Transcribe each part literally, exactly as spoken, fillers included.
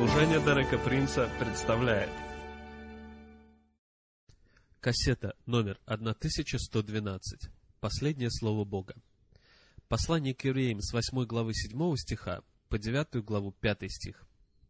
Служение Дерека Принца представляет кассета номер тысяча сто двенадцать. Последнее слово Бога. Послание к евреям с восьмой главы седьмого стиха по девятую главу пятый стих.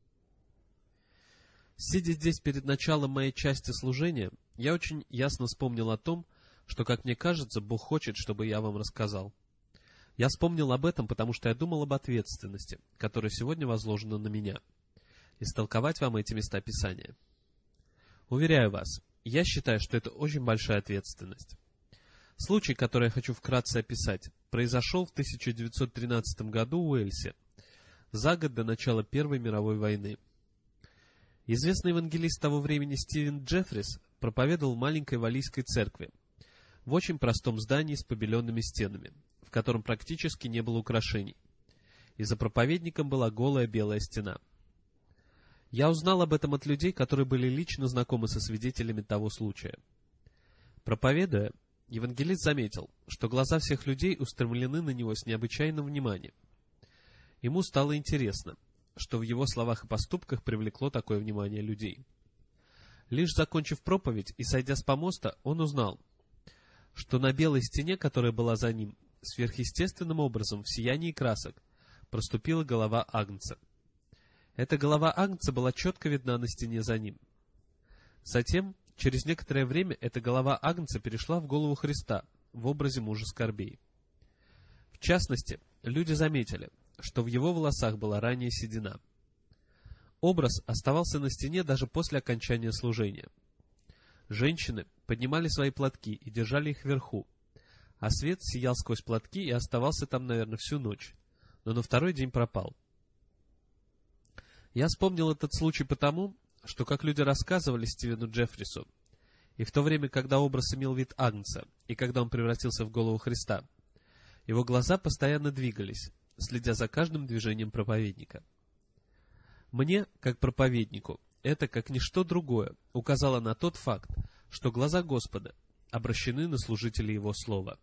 Сидя здесь перед началом моей части служения, я очень ясно вспомнил о том, что, как мне кажется, Бог хочет, чтобы я вам рассказал. Я вспомнил об этом, потому что я думал об ответственности, которая сегодня возложена на меня, истолковать вам эти места Писания. Уверяю вас, я считаю, что это очень большая ответственность. Случай, который я хочу вкратце описать, произошел в тысяча девятьсот тринадцатом году в Уэльсе, за год до начала Первой мировой войны. Известный евангелист того времени Стивен Джеффрис проповедовал в маленькой валлийской церкви, в очень простом здании с побеленными стенами, в котором практически не было украшений, и за проповедником была голая белая стена. Я узнал об этом от людей, которые были лично знакомы со свидетелями того случая. Проповедуя, евангелист заметил, что глаза всех людей устремлены на него с необычайным вниманием. Ему стало интересно, что в его словах и поступках привлекло такое внимание людей. Лишь закончив проповедь и сойдя с помоста, он узнал, что на белой стене, которая была за ним, сверхъестественным образом в сиянии красок проступила голова Агнца. Эта голова Агнца была четко видна на стене за ним. Затем, через некоторое время, эта голова Агнца перешла в голову Христа в образе мужа скорбей. В частности, люди заметили, что в его волосах была ранее седина. Образ оставался на стене даже после окончания служения. Женщины поднимали свои платки и держали их вверху, а свет сиял сквозь платки и оставался там, наверное, всю ночь, но на второй день пропал. Я вспомнил этот случай потому, что, как люди рассказывали Стивену Джеффрису, и в то время, когда образ имел вид Агнца, и когда он превратился в голову Христа, его глаза постоянно двигались, следя за каждым движением проповедника. Мне, как проповеднику, это, как ничто другое, указало на тот факт, что глаза Господа обращены на служителей Его Слова.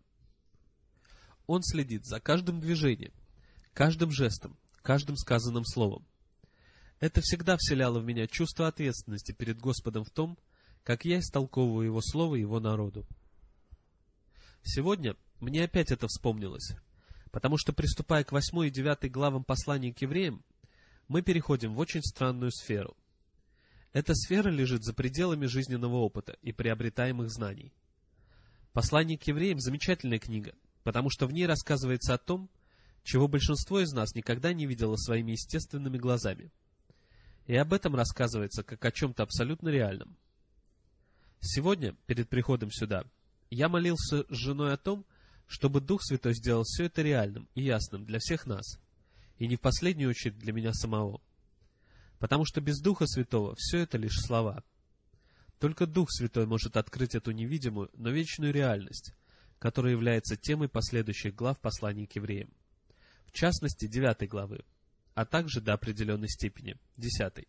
Он следит за каждым движением, каждым жестом, каждым сказанным словом. Это всегда вселяло в меня чувство ответственности перед Господом в том, как я истолковываю Его Слово Его народу. Сегодня мне опять это вспомнилось, потому что, приступая к восьмой и девятой главам послания к евреям, мы переходим в очень странную сферу. Эта сфера лежит за пределами жизненного опыта и приобретаемых знаний. Послание к евреям — замечательная книга, потому что в ней рассказывается о том, чего большинство из нас никогда не видело своими естественными глазами. И об этом рассказывается как о чем-то абсолютно реальном. Сегодня, перед приходом сюда, я молился с женой о том, чтобы Дух Святой сделал все это реальным и ясным для всех нас, и не в последнюю очередь для меня самого. Потому что без Духа Святого все это лишь слова. Только Дух Святой может открыть эту невидимую, но вечную реальность, которая является темой последующих глав послания к евреям. В частности, девятой главы, а также до определенной степени десятой.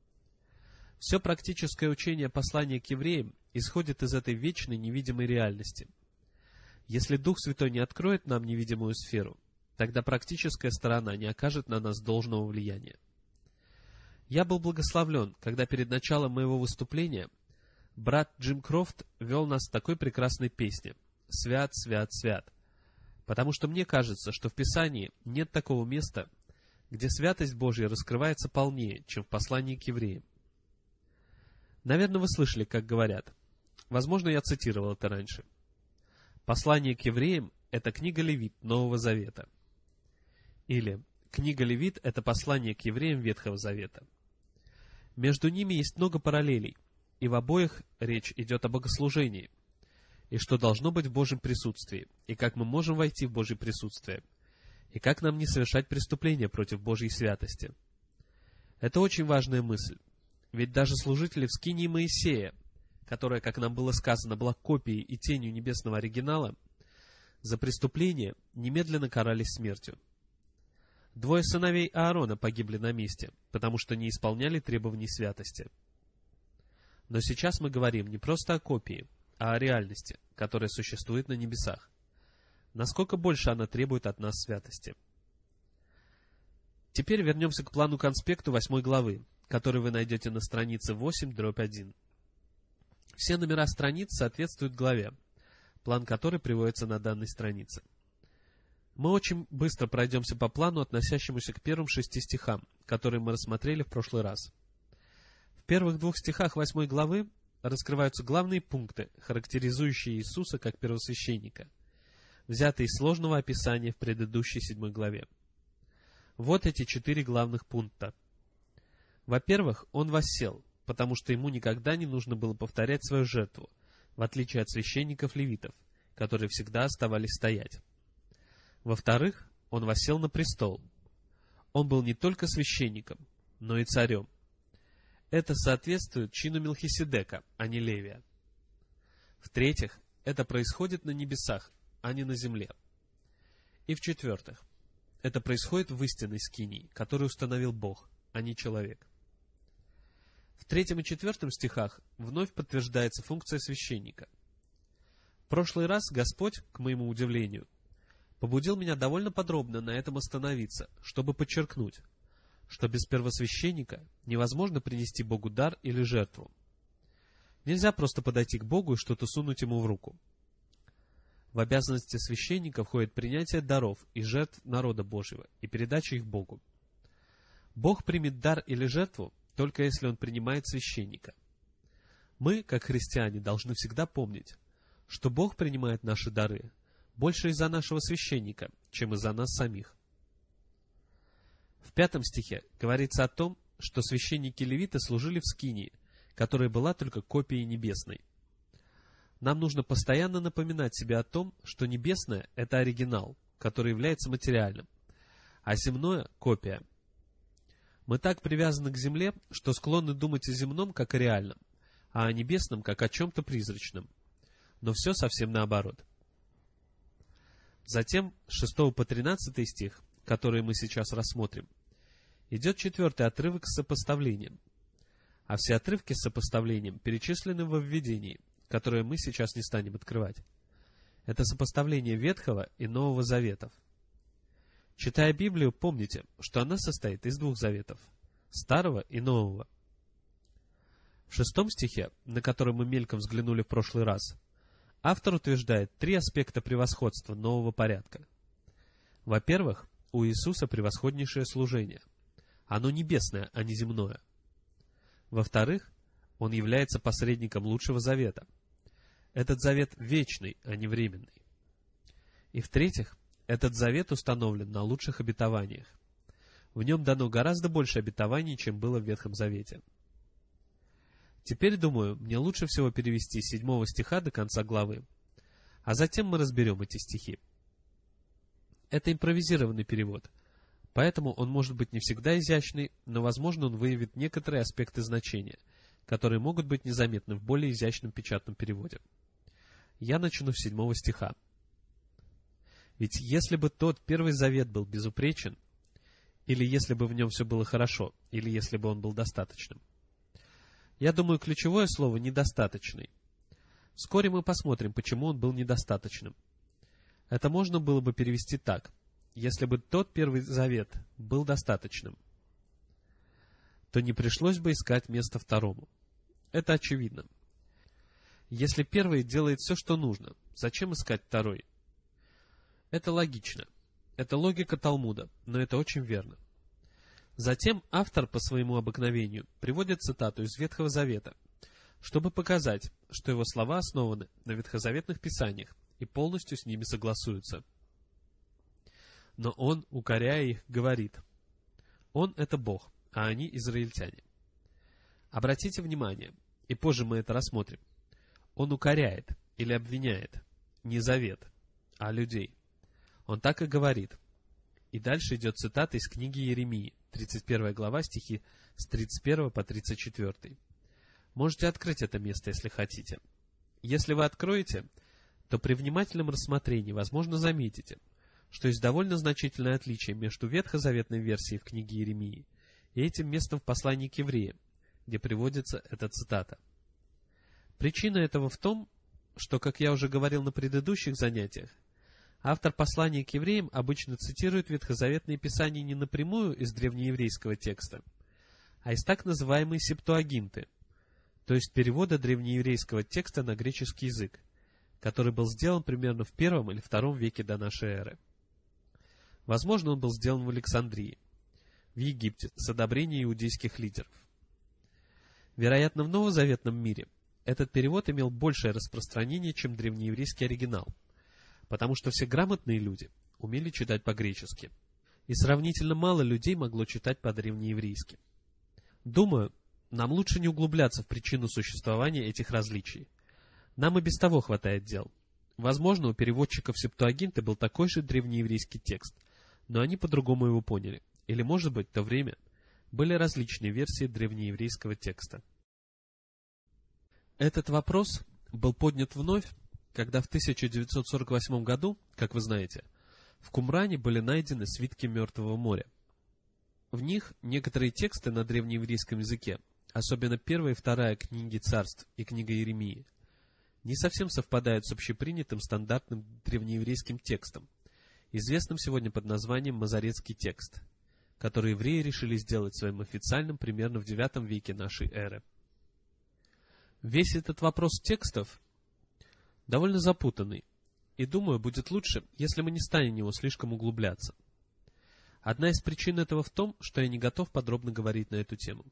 Все практическое учение послания к евреям исходит из этой вечной невидимой реальности. Если Дух Святой не откроет нам невидимую сферу, тогда практическая сторона не окажет на нас должного влияния. Я был благословлен, когда перед началом моего выступления брат Джим Крофт вел нас в такой прекрасной песне «Свят, свят, свят», потому что мне кажется, что в Писании нет такого места, где святость Божья раскрывается полнее, чем в послании к евреям. Наверное, вы слышали, как говорят. Возможно, я цитировал это раньше. Послание к евреям — это книга Левит Нового Завета. Или книга Левит — это послание к евреям Ветхого Завета. Между ними есть много параллелей, и в обоих речь идет о богослужении, и что должно быть в Божьем присутствии, и как мы можем войти в Божье присутствие, и как нам не совершать преступления против Божьей святости. Это очень важная мысль, ведь даже служители в скинии Моисея, которая, как нам было сказано, была копией и тенью небесного оригинала, за преступление немедленно карались смертью. Двое сыновей Аарона погибли на месте, потому что не исполняли требований святости. Но сейчас мы говорим не просто о копии, а о реальности, которая существует на небесах. Насколько больше она требует от нас святости. Теперь вернемся к плану-конспекту восьмой главы, который вы найдете на странице восемь дробь один. Все номера страниц соответствуют главе, план которой приводится на данной странице. Мы очень быстро пройдемся по плану, относящемуся к первым шести стихам, которые мы рассмотрели в прошлый раз. В первых двух стихах восьмой главы раскрываются главные пункты, характеризующие Иисуса как первосвященника, взятые из сложного описания в предыдущей седьмой главе. Вот эти четыре главных пункта. Во-первых, он воссел, потому что ему никогда не нужно было повторять свою жертву, в отличие от священников-левитов, которые всегда оставались стоять. Во-вторых, он воссел на престол. Он был не только священником, но и царем. Это соответствует чину Мелхиседека, а не Левия. В-третьих, это происходит на небесах, а не на земле. И в-четвертых, это происходит в истинной скинии, которую установил Бог, а не человек. В третьем и четвертом стихах вновь подтверждается функция священника. В прошлый раз Господь, к моему удивлению, побудил меня довольно подробно на этом остановиться, чтобы подчеркнуть, что без первосвященника невозможно принести Богу дар или жертву. Нельзя просто подойти к Богу и что-то сунуть Ему в руку. В обязанности священника входит принятие даров и жертв народа Божьего и передача их Богу. Бог примет дар или жертву, только если Он принимает священника. Мы, как христиане, должны всегда помнить, что Бог принимает наши дары больше из-за нашего священника, чем из-за нас самих. В пятом стихе говорится о том, что священники-левиты служили в скинии, которая была только копией небесной. Нам нужно постоянно напоминать себе о том, что небесное — это оригинал, который является материальным, а земное — копия. Мы так привязаны к земле, что склонны думать о земном как о реальном, а о небесном как о чем-то призрачном. Но все совсем наоборот. Затем, с шестого по тринадцатый стих, которые мы сейчас рассмотрим, идет четвертый отрывок с сопоставлением. А все отрывки с сопоставлением перечислены во введении, которое мы сейчас не станем открывать. Это сопоставление Ветхого и Нового Заветов. Читая Библию, помните, что она состоит из двух заветов — Старого и Нового. В шестом стихе, на который мы мельком взглянули в прошлый раз, автор утверждает три аспекта превосходства нового порядка. Во-первых, у Иисуса превосходнейшее служение. Оно небесное, а не земное. Во-вторых, Он является посредником лучшего завета. Этот завет вечный, а не временный. И в-третьих, этот завет установлен на лучших обетованиях. В нем дано гораздо больше обетований, чем было в Ветхом Завете. Теперь, думаю, мне лучше всего перевести с седьмого стиха до конца главы, а затем мы разберем эти стихи. Это импровизированный перевод, поэтому он может быть не всегда изящный, но, возможно, он выявит некоторые аспекты значения, которые могут быть незаметны в более изящном печатном переводе. Я начну с седьмого стиха. Ведь если бы тот Первый Завет был безупречен, или если бы в нем все было хорошо, или если бы он был достаточным. Я думаю, ключевое слово «недостаточный». Вскоре мы посмотрим, почему он был недостаточным. Это можно было бы перевести так: если бы тот Первый Завет был достаточным, то не пришлось бы искать место второму. Это очевидно. Если первый делает все, что нужно, зачем искать второй? Это логично. Это логика Талмуда, но это очень верно. Затем автор по своему обыкновению приводит цитату из Ветхого Завета, чтобы показать, что его слова основаны на ветхозаветных писаниях и полностью с ними согласуются. Но он, укоряя их, говорит: Он — это Бог, а они — израильтяне. Обратите внимание, и позже мы это рассмотрим. Он укоряет или обвиняет не завет, а людей. Он так и говорит. И дальше идет цитата из книги Иеремии, тридцать первая глава, стихи с тридцать первого по тридцать четвёртый. Можете открыть это место, если хотите. Если вы откроете, то при внимательном рассмотрении, возможно, заметите, что есть довольно значительное отличие между ветхозаветной версией в книге Иеремии и этим местом в послании к евреям, где приводится эта цитата. Причина этого в том, что, как я уже говорил на предыдущих занятиях, автор послания к евреям обычно цитирует ветхозаветные писания не напрямую из древнееврейского текста, а из так называемой септуагинты, то есть перевода древнееврейского текста на греческий язык, который был сделан примерно в первом или втором веке до нашей эры. Возможно, он был сделан в Александрии, в Египте, с одобрения иудейских лидеров. Вероятно, в новозаветном мире этот перевод имел большее распространение, чем древнееврейский оригинал, потому что все грамотные люди умели читать по-гречески, и сравнительно мало людей могло читать по-древнееврейски. Думаю, нам лучше не углубляться в причину существования этих различий. Нам и без того хватает дел. Возможно, у переводчиков Септуагинты был такой же древнееврейский текст, но они по-другому его поняли. Или, может быть, в то время были различные версии древнееврейского текста. Этот вопрос был поднят вновь, когда в тысяча девятьсот сорок восьмом году, как вы знаете, в Кумране были найдены свитки Мертвого моря. В них некоторые тексты на древнееврейском языке, особенно первая и вторая книги Царств и книга Иеремии, не совсем совпадают с общепринятым стандартным древнееврейским текстом, известным сегодня под названием Мазарецкий текст, который евреи решили сделать своим официальным примерно в девятом веке нашей эры. Весь этот вопрос текстов довольно запутанный, и, думаю, будет лучше, если мы не станем в него слишком углубляться. Одна из причин этого в том, что я не готов подробно говорить на эту тему.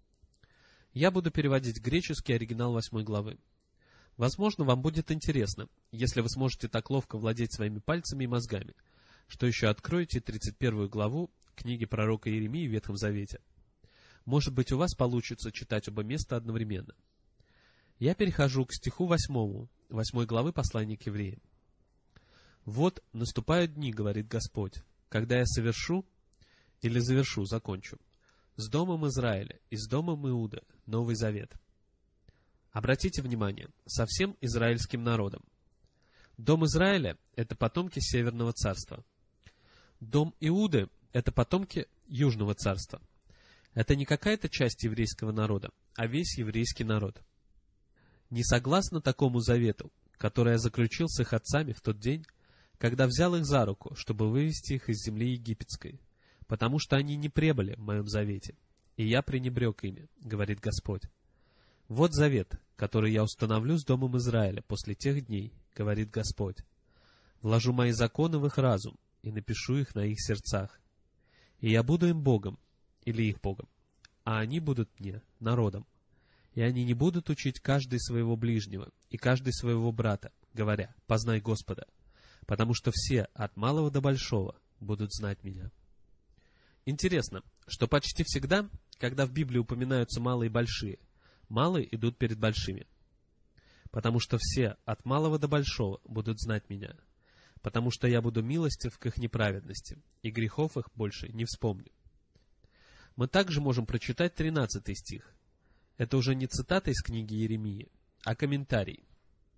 Я буду переводить греческий оригинал восьмой главы. Возможно, вам будет интересно, если вы сможете так ловко владеть своими пальцами и мозгами, что еще откроете тридцать первую главу книги пророка Иеремии в Ветхом Завете. Может быть, у вас получится читать оба места одновременно. Я перехожу к стиху восьмому, восьмой главы послания к евреям. «Вот наступают дни, говорит Господь, когда я совершу, или завершу, закончу, с домом Израиля и с домом Иуда Новый Завет». Обратите внимание, со всем израильским народом. Дом Израиля — это потомки Северного царства. Дом Иуды — это потомки Южного царства. Это не какая-то часть еврейского народа, а весь еврейский народ. Не согласно такому завету, который я заключил с их отцами в тот день, когда взял их за руку, чтобы вывести их из земли египетской, потому что они не пребыли в моем завете, и я пренебрег ими, говорит Господь. Вот завет, который я установлю с домом Израиля после тех дней, говорит Господь. Вложу мои законы в их разум и напишу их на их сердцах. И я буду им Богом, или их Богом, а они будут мне народом. И они не будут учить каждый своего ближнего и каждый своего брата, говоря, познай Господа, потому что все, от малого до большого, будут знать меня. Интересно, что почти всегда, когда в Библии упоминаются малые и большие, малые идут перед большими. Потому что все, от малого до большого, будут знать меня. Потому что я буду милостив к их неправедности, и грехов их больше не вспомню. Мы также можем прочитать тринадцатый стих. Это уже не цитата из книги Иеремии, а комментарий.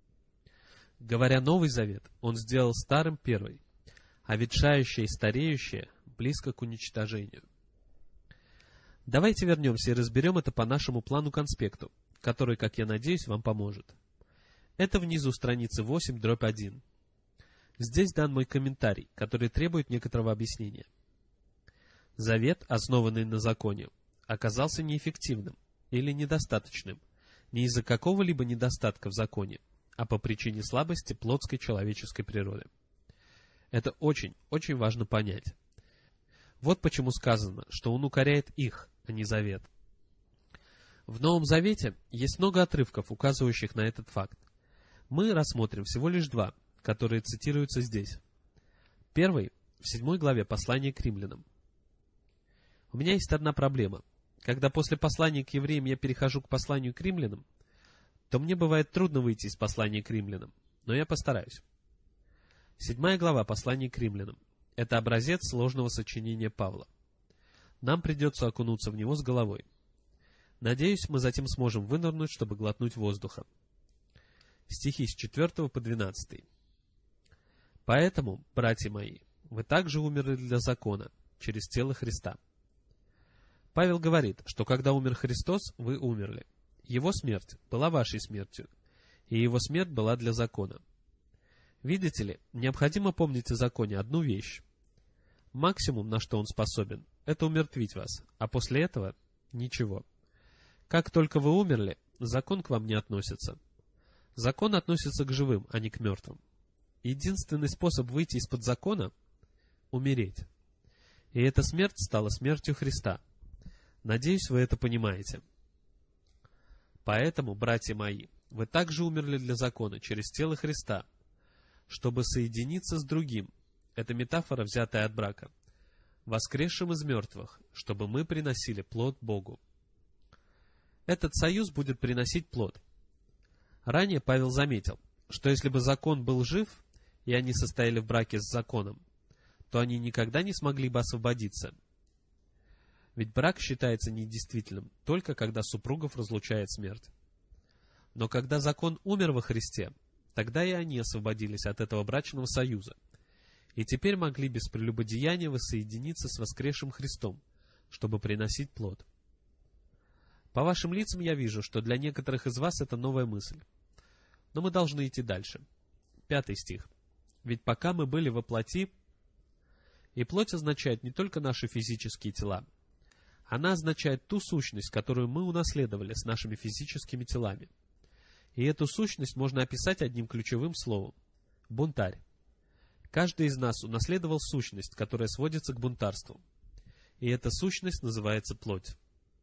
Говоря Новый Завет, он сделал старым первый, а ветшающее и стареющее близко к уничтожению. Давайте вернемся и разберем это по нашему плану-конспекту, который, как я надеюсь, вам поможет. Это внизу страницы восемь, дробь один. Здесь дан мой комментарий, который требует некоторого объяснения. Завет, основанный на законе, оказался неэффективным или недостаточным не из-за какого-либо недостатка в законе, а по причине слабости плотской человеческой природы. Это очень, очень важно понять. Вот почему сказано, что он укоряет их, а не завет. В Новом Завете есть много отрывков, указывающих на этот факт. Мы рассмотрим всего лишь два, которые цитируются здесь. Первый — в седьмой главе послания к римлянам. У меня есть одна проблема. Когда после послания к евреям я перехожу к посланию к римлянам, то мне бывает трудно выйти из послания к римлянам, но я постараюсь. Седьмая глава послания к римлянам — это образец сложного сочинения Павла. Нам придется окунуться в него с головой. Надеюсь, мы затем сможем вынырнуть, чтобы глотнуть воздуха. Стихи с четвёртого по двенадцатый. «Поэтому, братья мои, вы также умерли для закона, через тело Христа». Павел говорит, что когда умер Христос, вы умерли. Его смерть была вашей смертью, и его смерть была для закона. Видите ли, необходимо помнить о законе одну вещь. Максимум, на что он способен, это умертвить вас, а после этого Ничего. Как только вы умерли, закон к вам не относится. Закон относится к живым, а не к мертвым. Единственный способ выйти из-под закона — умереть. И эта смерть стала смертью Христа. Надеюсь, вы это понимаете. Поэтому, братья мои, вы также умерли для закона через тело Христа, чтобы соединиться с другим, это метафора, взятая от брака, воскресшим из мертвых, чтобы мы приносили плод Богу. Этот союз будет приносить плод. Ранее Павел заметил, что если бы закон был жив, и они состояли в браке с законом, то они никогда не смогли бы освободиться. Ведь брак считается недействительным только когда супругов разлучает смерть. Но когда закон умер во Христе, тогда и они освободились от этого брачного союза, и теперь могли без прелюбодеяния воссоединиться с воскресшим Христом, чтобы приносить плод. По вашим лицам я вижу, что для некоторых из вас это новая мысль. Но мы должны идти дальше. Пятый стих. «Ведь пока мы были во плоти...» И плоть означает не только наши физические тела. Она означает ту сущность, которую мы унаследовали с нашими физическими телами. И эту сущность можно описать одним ключевым словом – бунтарь. Каждый из нас унаследовал сущность, которая сводится к бунтарству. И эта сущность называется плоть.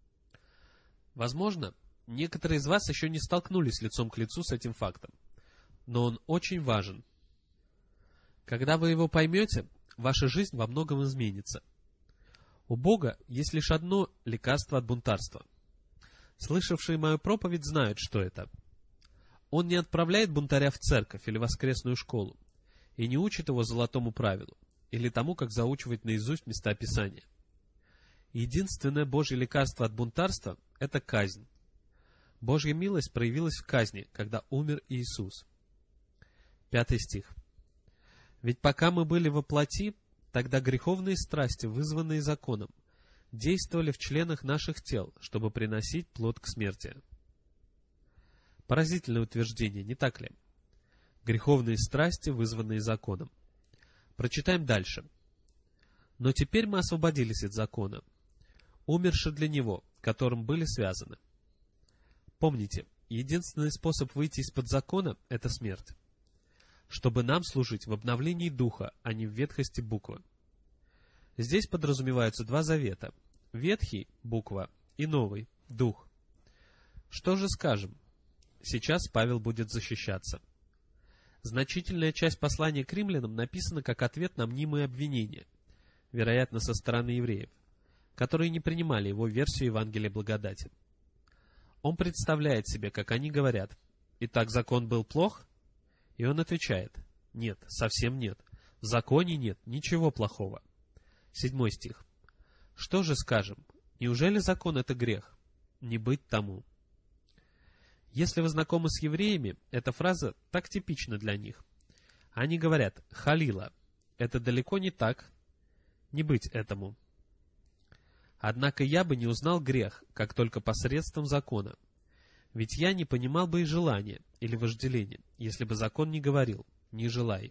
Возможно, некоторые из вас еще не столкнулись лицом к лицу с этим фактом, но он очень важен. Когда вы его поймете, ваша жизнь во многом изменится. У Бога есть лишь одно лекарство от бунтарства. Слышавшие мою проповедь знают, что это. Он не отправляет бунтаря в церковь или воскресную школу и не учит его золотому правилу или тому, как заучивать наизусть места Писания. Единственное Божье лекарство от бунтарства — это казнь. Божья милость проявилась в казни, когда умер Иисус. Пятый стих. «Ведь пока мы были во плоти, тогда греховные страсти, вызванные законом, действовали в членах наших тел, чтобы приносить плод к смерти». Поразительное утверждение, не так ли? Греховные страсти, вызванные законом. Прочитаем дальше. «Но теперь мы освободились от закона, умерши для него, которым были связаны». Помните, единственный способ выйти из-под закона — это смерть. Чтобы нам служить в обновлении духа, а не в ветхости буквы. Здесь подразумеваются два завета. Ветхий — буква, и новый — дух. Что же скажем? Сейчас Павел будет защищаться. Значительная часть послания к римлянам написана как ответ на мнимые обвинения, вероятно, со стороны евреев, которые не принимали его версию Евангелия благодати. Он представляет себе, как они говорят: «Итак, закон был плох?» И он отвечает: «Нет, совсем нет. В законе нет ничего плохого». Седьмой стих. «Что же скажем? Неужели закон — это грех? Не быть тому». Если вы знакомы с евреями, эта фраза так типична для них. Они говорят «халила». Это далеко не так. Не быть этому. Однако я бы не узнал грех, как только посредством закона. Ведь я не понимал бы и желания или вожделения, если бы закон не говорил «не желай».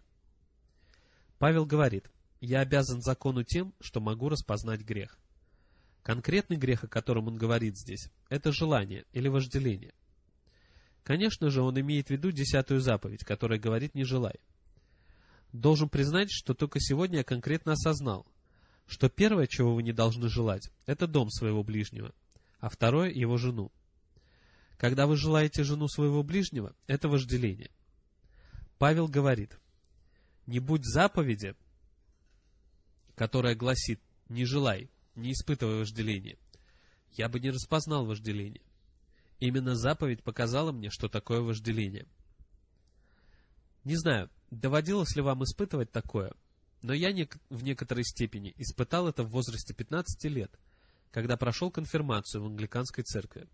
Павел говорит: «Я обязан закону тем, что могу распознать грех». Конкретный грех, о котором он говорит здесь, это желание или вожделение. Конечно же, он имеет в виду десятую заповедь, которая говорит «не желай». Должен признать, что только сегодня я конкретно осознал, что первое, чего вы не должны желать, это дом своего ближнего, а второе — его жену. Когда вы желаете жену своего ближнего, это вожделение. Павел говорит: «Не будь заповеди, которая гласит «не желай», не испытывай вожделения, я бы не распознал вожделение. Именно заповедь показала мне, что такое вожделение». Не знаю, доводилось ли вам испытывать такое, но я не, в некоторой степени испытал это в возрасте пятнадцати лет, когда прошел конфирмацию в англиканской церкви.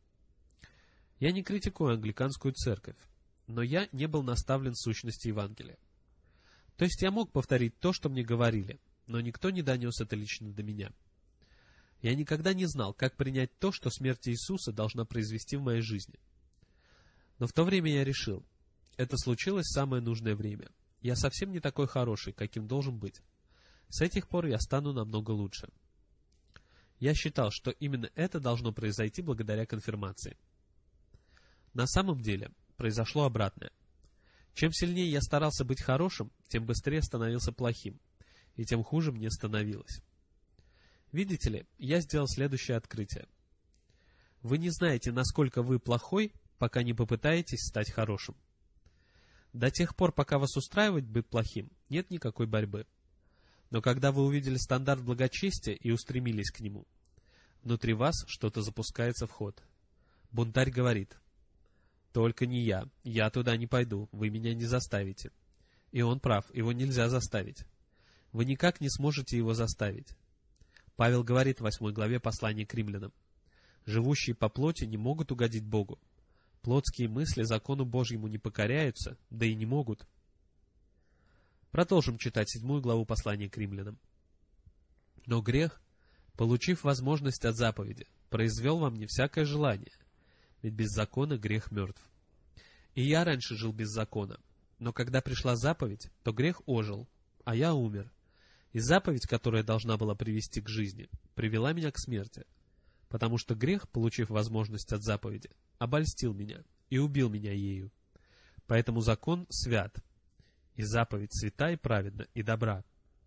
Я не критикую англиканскую церковь, но я не был наставлен сущности Евангелия. То есть я мог повторить то, что мне говорили, но никто не донес это лично до меня. Я никогда не знал, как принять то, что смерть Иисуса должна произвести в моей жизни. Но в то время я решил, это случилось в самое нужное время. Я совсем не такой хороший, каким должен быть. С этих пор я стану намного лучше. Я считал, что именно это должно произойти благодаря конфирмации. На самом деле, произошло обратное. Чем сильнее я старался быть хорошим, тем быстрее становился плохим, и тем хуже мне становилось. Видите ли, я сделал следующее открытие. Вы не знаете, насколько вы плохой, пока не попытаетесь стать хорошим. До тех пор, пока вас устраивает быть плохим, нет никакой борьбы. Но когда вы увидели стандарт благочестия и устремились к нему, внутри вас что-то запускается в ход. Бунтарь говорит: «Только не я, я туда не пойду, вы меня не заставите». И он прав, его нельзя заставить. Вы никак не сможете его заставить. Павел говорит в восьмой главе послания к римлянам: «Живущие по плоти не могут угодить Богу. Плотские мысли закону Божьему не покоряются, да и не могут». Продолжим читать седьмую главу послания к римлянам. «Но грех, получив возможность от заповеди, произвел во мне всякое желание, ведь без закона грех мертв. И я раньше жил без закона, но когда пришла заповедь, то грех ожил, а я умер. И заповедь, которая должна была привести к жизни, привела меня к смерти, потому что грех, получив возможность от заповеди, обольстил меня и убил меня ею. Поэтому закон свят, и заповедь свята и праведна, и добра».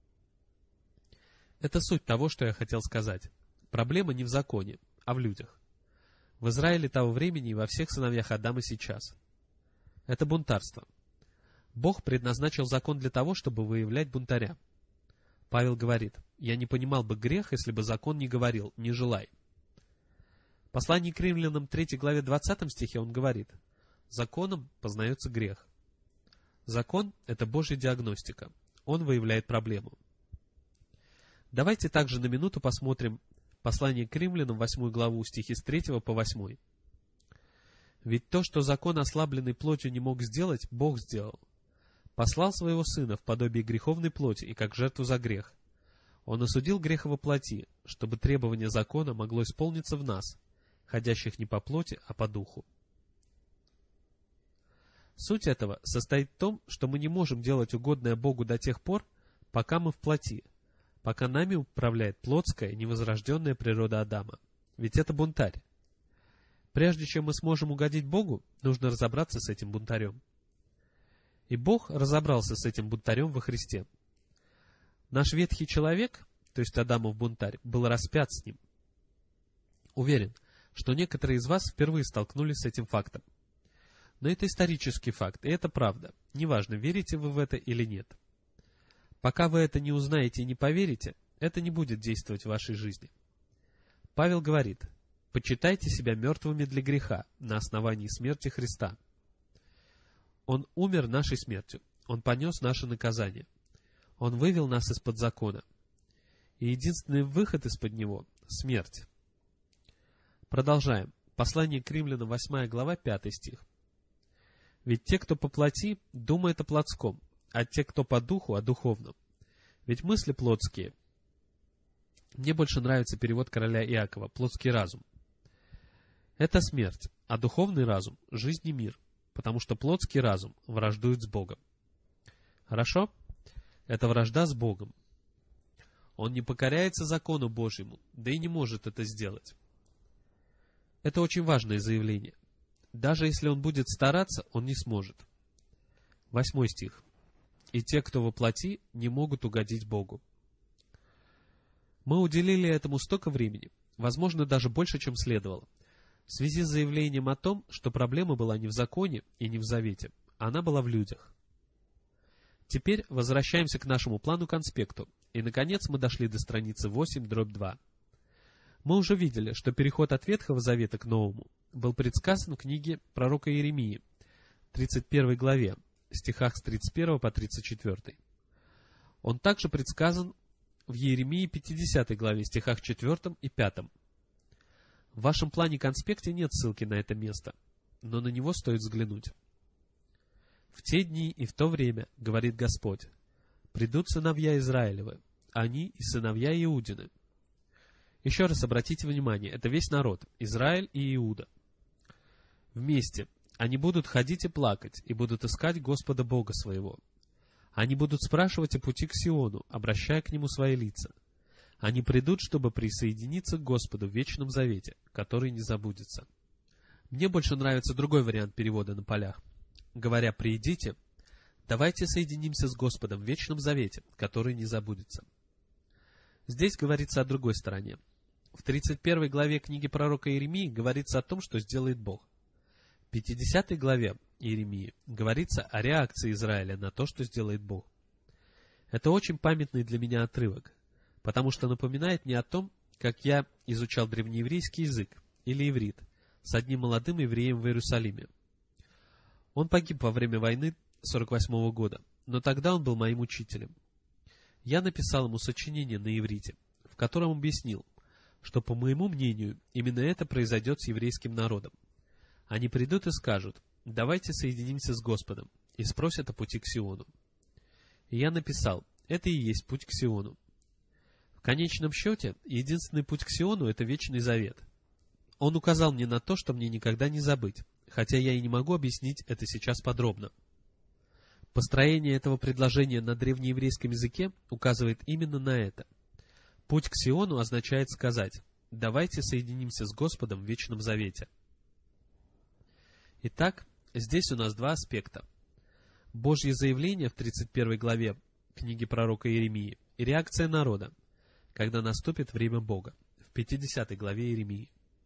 Это суть того, что я хотел сказать. Проблема не в законе, а в людях. В Израиле того времени и во всех сыновьях Адама сейчас. Это бунтарство. Бог предназначил закон для того, чтобы выявлять бунтаря. Павел говорит: «Я не понимал бы грех, если бы закон не говорил: не желай». В послании к римлянам третьей главе двадцатом стихе он говорит: «Законом познается грех». Закон — это Божья диагностика. Он выявляет проблему. Давайте также на минуту посмотрим послание к римлянам, восьмую главу, стихи с третьего по восьмой. «Ведь то, что закон, ослабленный плотью, не мог сделать, Бог сделал. Послал своего Сына в подобие греховной плоти и как жертву за грех. Он осудил грех во плоти, чтобы требование закона могло исполниться в нас, ходящих не по плоти, а по духу». Суть этого состоит в том, что мы не можем делать угодное Богу до тех пор, пока мы в плоти, пока нами управляет плотская, невозрожденная природа Адама. Ведь это бунтарь. Прежде чем мы сможем угодить Богу, нужно разобраться с этим бунтарем. И Бог разобрался с этим бунтарем во Христе. Наш ветхий человек, то есть Адамов бунтарь, был распят с ним. Уверен, что некоторые из вас впервые столкнулись с этим фактом. Но это исторический факт, и это правда. Неважно, верите вы в это или нет. Пока вы это не узнаете и не поверите, это не будет действовать в вашей жизни. Павел говорит: «Почитайте себя мертвыми для греха на основании смерти Христа». Он умер нашей смертью, Он понес наше наказание, Он вывел нас из-под закона. И единственный выход из-под него — смерть. Продолжаем. Послание к римлянам, восьмая глава, пятый стих. «Ведь те, кто по плоти, думают о плотском, а те, кто по духу, о духовном. Ведь мысли плотские». Мне больше нравится перевод короля Иакова: «плотский разум». Это смерть, а духовный разум — жизнь и мир, потому что плотский разум враждует с Богом. Хорошо? Это вражда с Богом. Он не покоряется закону Божьему, да и не может это сделать. Это очень важное заявление. Даже если он будет стараться, он не сможет. Восьмой стих. «И те, кто во плоти, не могут угодить Богу». Мы уделили этому столько времени, возможно, даже больше, чем следовало, в связи с заявлением о том, что проблема была не в законе и не в завете, она была в людях. Теперь возвращаемся к нашему плану-конспекту, и, наконец, мы дошли до страницы восемь, дробь два. Мы уже видели, что переход от Ветхого Завета к Новому был предсказан в книге пророка Иеремии, тридцать первой главе, стихах с тридцать первого по тридцать четвёртый. Он также предсказан в Иеремии пятидесятой главе, стихах четвёртом и пятом. В вашем плане-конспекте нет ссылки на это место, но на него стоит взглянуть. «В те дни и в то время, — говорит Господь, — придут сыновья Израилевы, они и сыновья Иудины». Еще раз обратите внимание, это весь народ, Израиль и Иуда. Вместе они будут ходить и плакать, и будут искать Господа Бога своего. Они будут спрашивать о пути к Сиону, обращая к нему свои лица. Они придут, чтобы присоединиться к Господу в вечном завете, который не забудется. Мне больше нравится другой вариант перевода на полях. Говоря «придите», давайте соединимся с Господом в вечном завете, который не забудется. Здесь говорится о другой стороне. В тридцать первой главе книги пророка Иеремии говорится о том, что сделает Бог. В пятидесятой главе Иеремии говорится о реакции Израиля на то, что сделает Бог. Это очень памятный для меня отрывок, потому что напоминает мне о том, как я изучал древнееврейский язык, или иврит, с одним молодым евреем в Иерусалиме. Он погиб во время войны сорок восьмого года, но тогда он был моим учителем. Я написал ему сочинение на иврите, в котором объяснил, что, по моему мнению, именно это произойдет с еврейским народом. Они придут и скажут: «Давайте соединимся с Господом», и спросят о пути к Сиону. И я написал: это и есть путь к Сиону. В конечном счете, единственный путь к Сиону — это Вечный Завет. Он указал мне на то, что мне никогда не забыть, хотя я и не могу объяснить это сейчас подробно. Построение этого предложения на древнееврейском языке указывает именно на это. Путь к Сиону означает сказать: давайте соединимся с Господом в Вечном Завете. Итак, здесь у нас два аспекта. Божье заявление в тридцать первой главе книги пророка Иеремии и реакция народа, когда наступит время Бога, в пятидесятой главе Иеремии.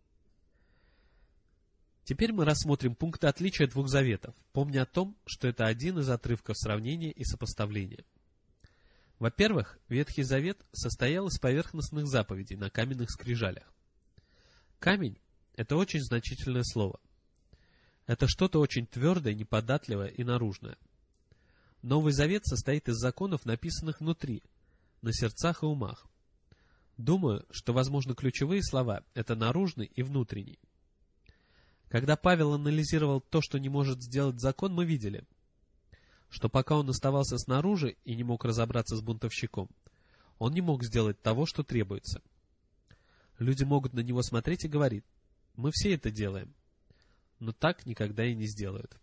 Теперь мы рассмотрим пункты отличия двух заветов, помня о том, что это один из отрывков сравнения и сопоставления. Во-первых, Ветхий Завет состоял из поверхностных заповедей на каменных скрижалях. Камень — это очень значительное слово. Это что-то очень твердое, неподатливое и наружное. Новый Завет состоит из законов, написанных внутри, на сердцах и умах. Думаю, что, возможно, ключевые слова — это наружный и внутренний. Когда Павел анализировал то, что не может сделать закон, мы видели, что пока он оставался снаружи и не мог разобраться с бунтовщиком, он не мог сделать того, что требуется. Люди могут на него смотреть и говорить: мы все это делаем, но так никогда и не сделают.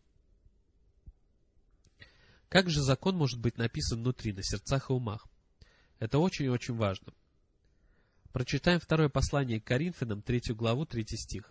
Как же закон может быть написан внутри, на сердцах и умах? Это очень и очень важно. Прочитаем второе послание к Коринфянам, третью главу, третий стих.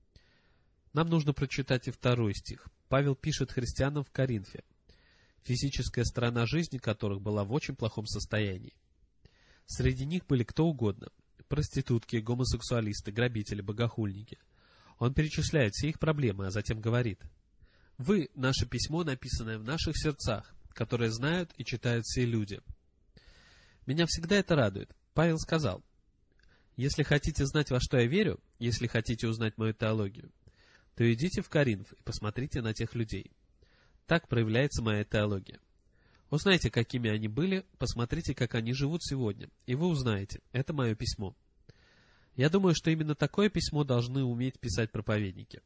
Нам нужно прочитать и второй стих. Павел пишет христианам в Коринфе, физическая сторона жизни которых была в очень плохом состоянии. Среди них были кто угодно – проститутки, гомосексуалисты, грабители, богохульники. Он перечисляет все их проблемы, а затем говорит: «Вы – наше письмо, написанное в наших сердцах, которое знают и читают все люди». Меня всегда это радует. Павел сказал: «Если хотите знать, во что я верю, если хотите узнать мою теологию, то идите в Коринф и посмотрите на тех людей. Так проявляется моя теология. Узнайте, какими они были, посмотрите, как они живут сегодня, и вы узнаете, это мое письмо». Я думаю, что именно такое письмо должны уметь писать проповедники.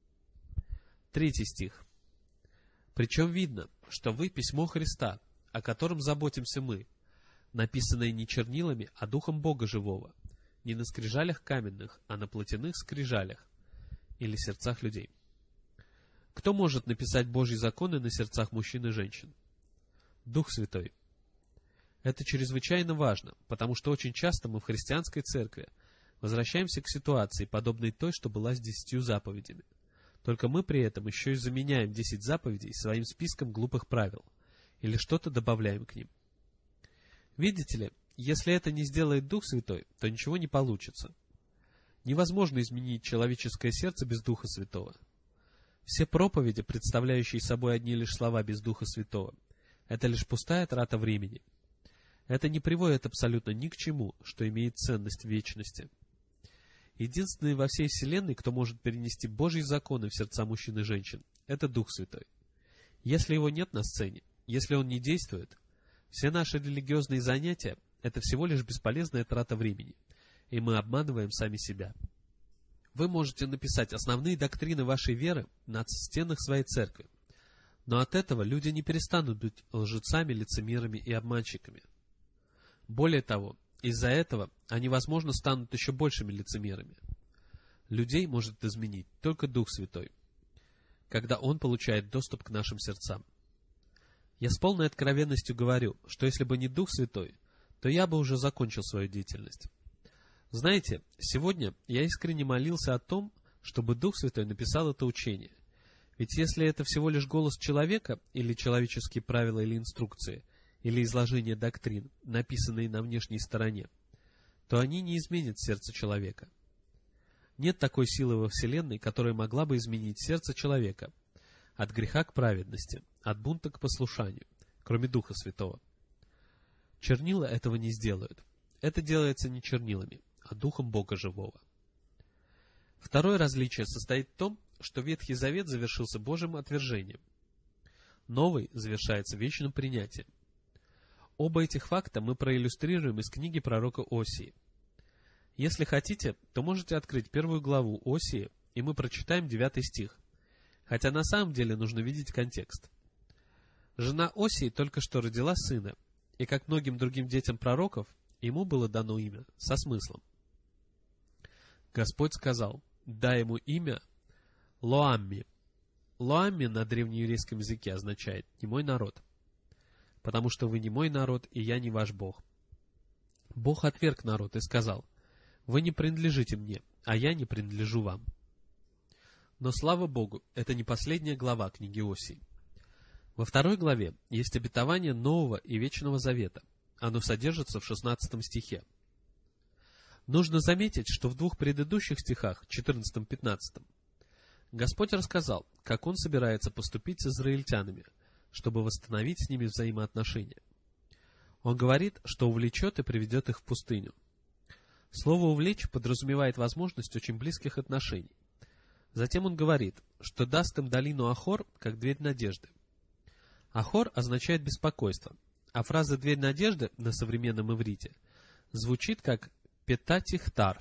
Третий стих. «Причем видно, что вы письмо Христа, о котором заботимся мы, написанное не чернилами, а Духом Бога живого, не на скрижалях каменных, а на плотяных скрижалях, или сердцах людей». Кто может написать Божьи законы на сердцах мужчин и женщин? Дух Святой. Это чрезвычайно важно, потому что очень часто мы в христианской церкви возвращаемся к ситуации, подобной той, что была с десятью заповедями. Только мы при этом еще и заменяем десять заповедей своим списком глупых правил, или что-то добавляем к ним. Видите ли, если это не сделает Дух Святой, то ничего не получится. Невозможно изменить человеческое сердце без Духа Святого. Все проповеди, представляющие собой одни лишь слова без Духа Святого, это лишь пустая трата времени. Это не приводит абсолютно ни к чему, что имеет ценность в вечности. Единственный во всей вселенной, кто может перенести Божьи законы в сердца мужчин и женщин, это Дух Святой. Если его нет на сцене, если он не действует, все наши религиозные занятия — это всего лишь бесполезная трата времени, и мы обманываем сами себя. Вы можете написать основные доктрины вашей веры на стенах своей церкви, но от этого люди не перестанут быть лжецами, лицемерами и обманщиками. Более того, из-за этого они, возможно, станут еще большими лицемерами. Людей может изменить только Дух Святой, когда Он получает доступ к нашим сердцам. Я с полной откровенностью говорю, что если бы не Дух Святой, то я бы уже закончил свою деятельность. Знаете, сегодня я искренне молился о том, чтобы Дух Святой написал это учение. Ведь если это всего лишь голос человека, или человеческие правила или инструкции, или изложение доктрин, написанные на внешней стороне, то они не изменят сердце человека. Нет такой силы во Вселенной, которая могла бы изменить сердце человека от греха к праведности, от бунта к послушанию, кроме Духа Святого. Чернила этого не сделают. Это делается не чернилами, а Духом Бога Живого. Второе различие состоит в том, что Ветхий Завет завершился Божьим отвержением. Новый завершается вечным принятием. Оба этих факта мы проиллюстрируем из книги пророка Осии. Если хотите, то можете открыть первую главу Осии, и мы прочитаем девятый стих. Хотя на самом деле нужно видеть контекст. Жена Осии только что родила сына, и, как многим другим детям пророков, ему было дано имя со смыслом. Господь сказал: «Дай ему имя Лоамми». Лоамми на древнееврейском языке означает «не мой народ», потому что вы не мой народ, и я не ваш Бог. Бог отверг народ и сказал: «Вы не принадлежите мне, а я не принадлежу вам». Но, слава Богу, это не последняя глава книги Осии. Во второй главе есть обетование Нового и Вечного Завета. Оно содержится в шестнадцатом стихе. Нужно заметить, что в двух предыдущих стихах, четырнадцатом-пятнадцатом, Господь рассказал, как Он собирается поступить с израильтянами, чтобы восстановить с ними взаимоотношения. Он говорит, что увлечет и приведет их в пустыню. Слово «увлечь» подразумевает возможность очень близких отношений. Затем он говорит, что даст им долину Ахор, как дверь надежды. Ахор означает беспокойство, а фраза «дверь надежды» на современном иврите звучит как «петатихтар»,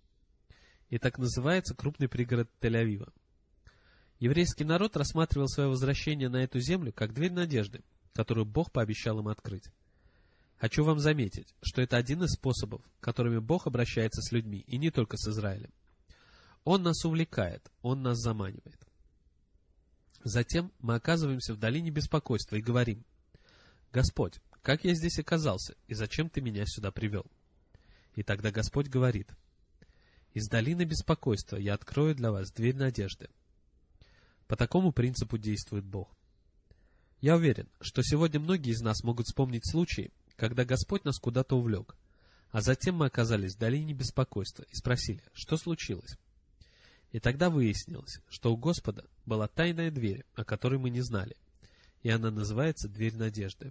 и так называется крупный пригород Тель-Авива. Еврейский народ рассматривал свое возвращение на эту землю как дверь надежды, которую Бог пообещал им открыть. Хочу вам заметить, что это один из способов, которыми Бог обращается с людьми, и не только с Израилем. Он нас увлекает, Он нас заманивает. Затем мы оказываемся в долине беспокойства и говорим: «Господь, как я здесь оказался, и зачем Ты меня сюда привел?» И тогда Господь говорит: «Из долины беспокойства я открою для вас дверь надежды». По такому принципу действует Бог. Я уверен, что сегодня многие из нас могут вспомнить случаи, когда Господь нас куда-то увлек, а затем мы оказались в долине беспокойства и спросили, что случилось. И тогда выяснилось, что у Господа была тайная дверь, о которой мы не знали, и она называется «Дверь надежды».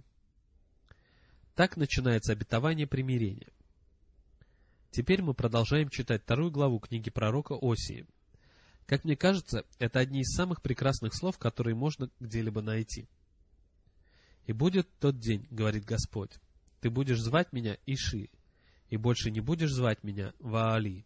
Так начинается обетование примирения. Теперь мы продолжаем читать вторую главу книги пророка Осии. Как мне кажется, это одни из самых прекрасных слов, которые можно где-либо найти. «И будет тот день, — говорит Господь, — ты будешь звать меня Иши, и больше не будешь звать меня Ваали».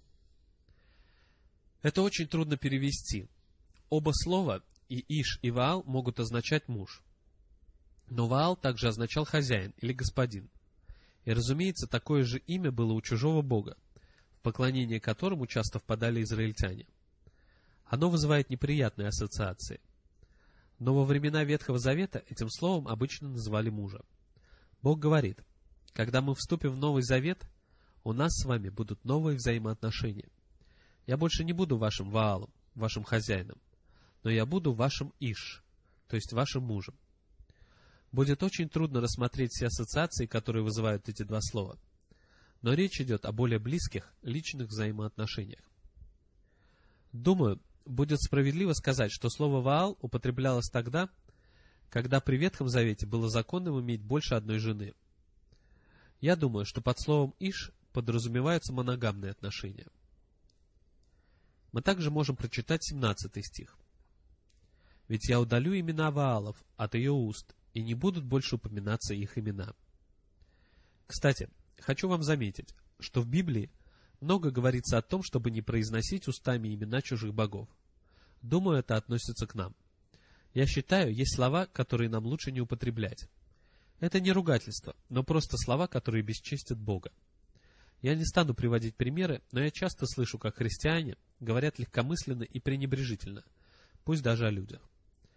Это очень трудно перевести. Оба слова, и Иш, и Ваал, могут означать муж. Но Ваал также означал хозяин или господин. И, разумеется, такое же имя было у чужого бога, в поклонение которому часто впадали израильтяне. Оно вызывает неприятные ассоциации. Но во времена Ветхого Завета этим словом обычно называли мужа. Бог говорит: когда мы вступим в Новый Завет, у нас с вами будут новые взаимоотношения. Я больше не буду вашим Ваалом, вашим хозяином, но я буду вашим Иш, то есть вашим мужем. Будет очень трудно рассмотреть все ассоциации, которые вызывают эти два слова, но речь идет о более близких, личных взаимоотношениях. Думаю, будет справедливо сказать, что слово «Ваал» употреблялось тогда, когда при Ветхом Завете было законным иметь больше одной жены. Я думаю, что под словом «Иш» подразумеваются моногамные отношения. Мы также можем прочитать семнадцатый стих. «Ведь я удалю имена Ваалов от ее уст, и не будут больше упоминаться их имена». Кстати, хочу вам заметить, что в Библии много говорится о том, чтобы не произносить устами имена чужих богов. Думаю, это относится к нам. Я считаю, есть слова, которые нам лучше не употреблять. Это не ругательство, но просто слова, которые бесчестят Бога. Я не стану приводить примеры, но я часто слышу, как христиане говорят легкомысленно и пренебрежительно, пусть даже о людях.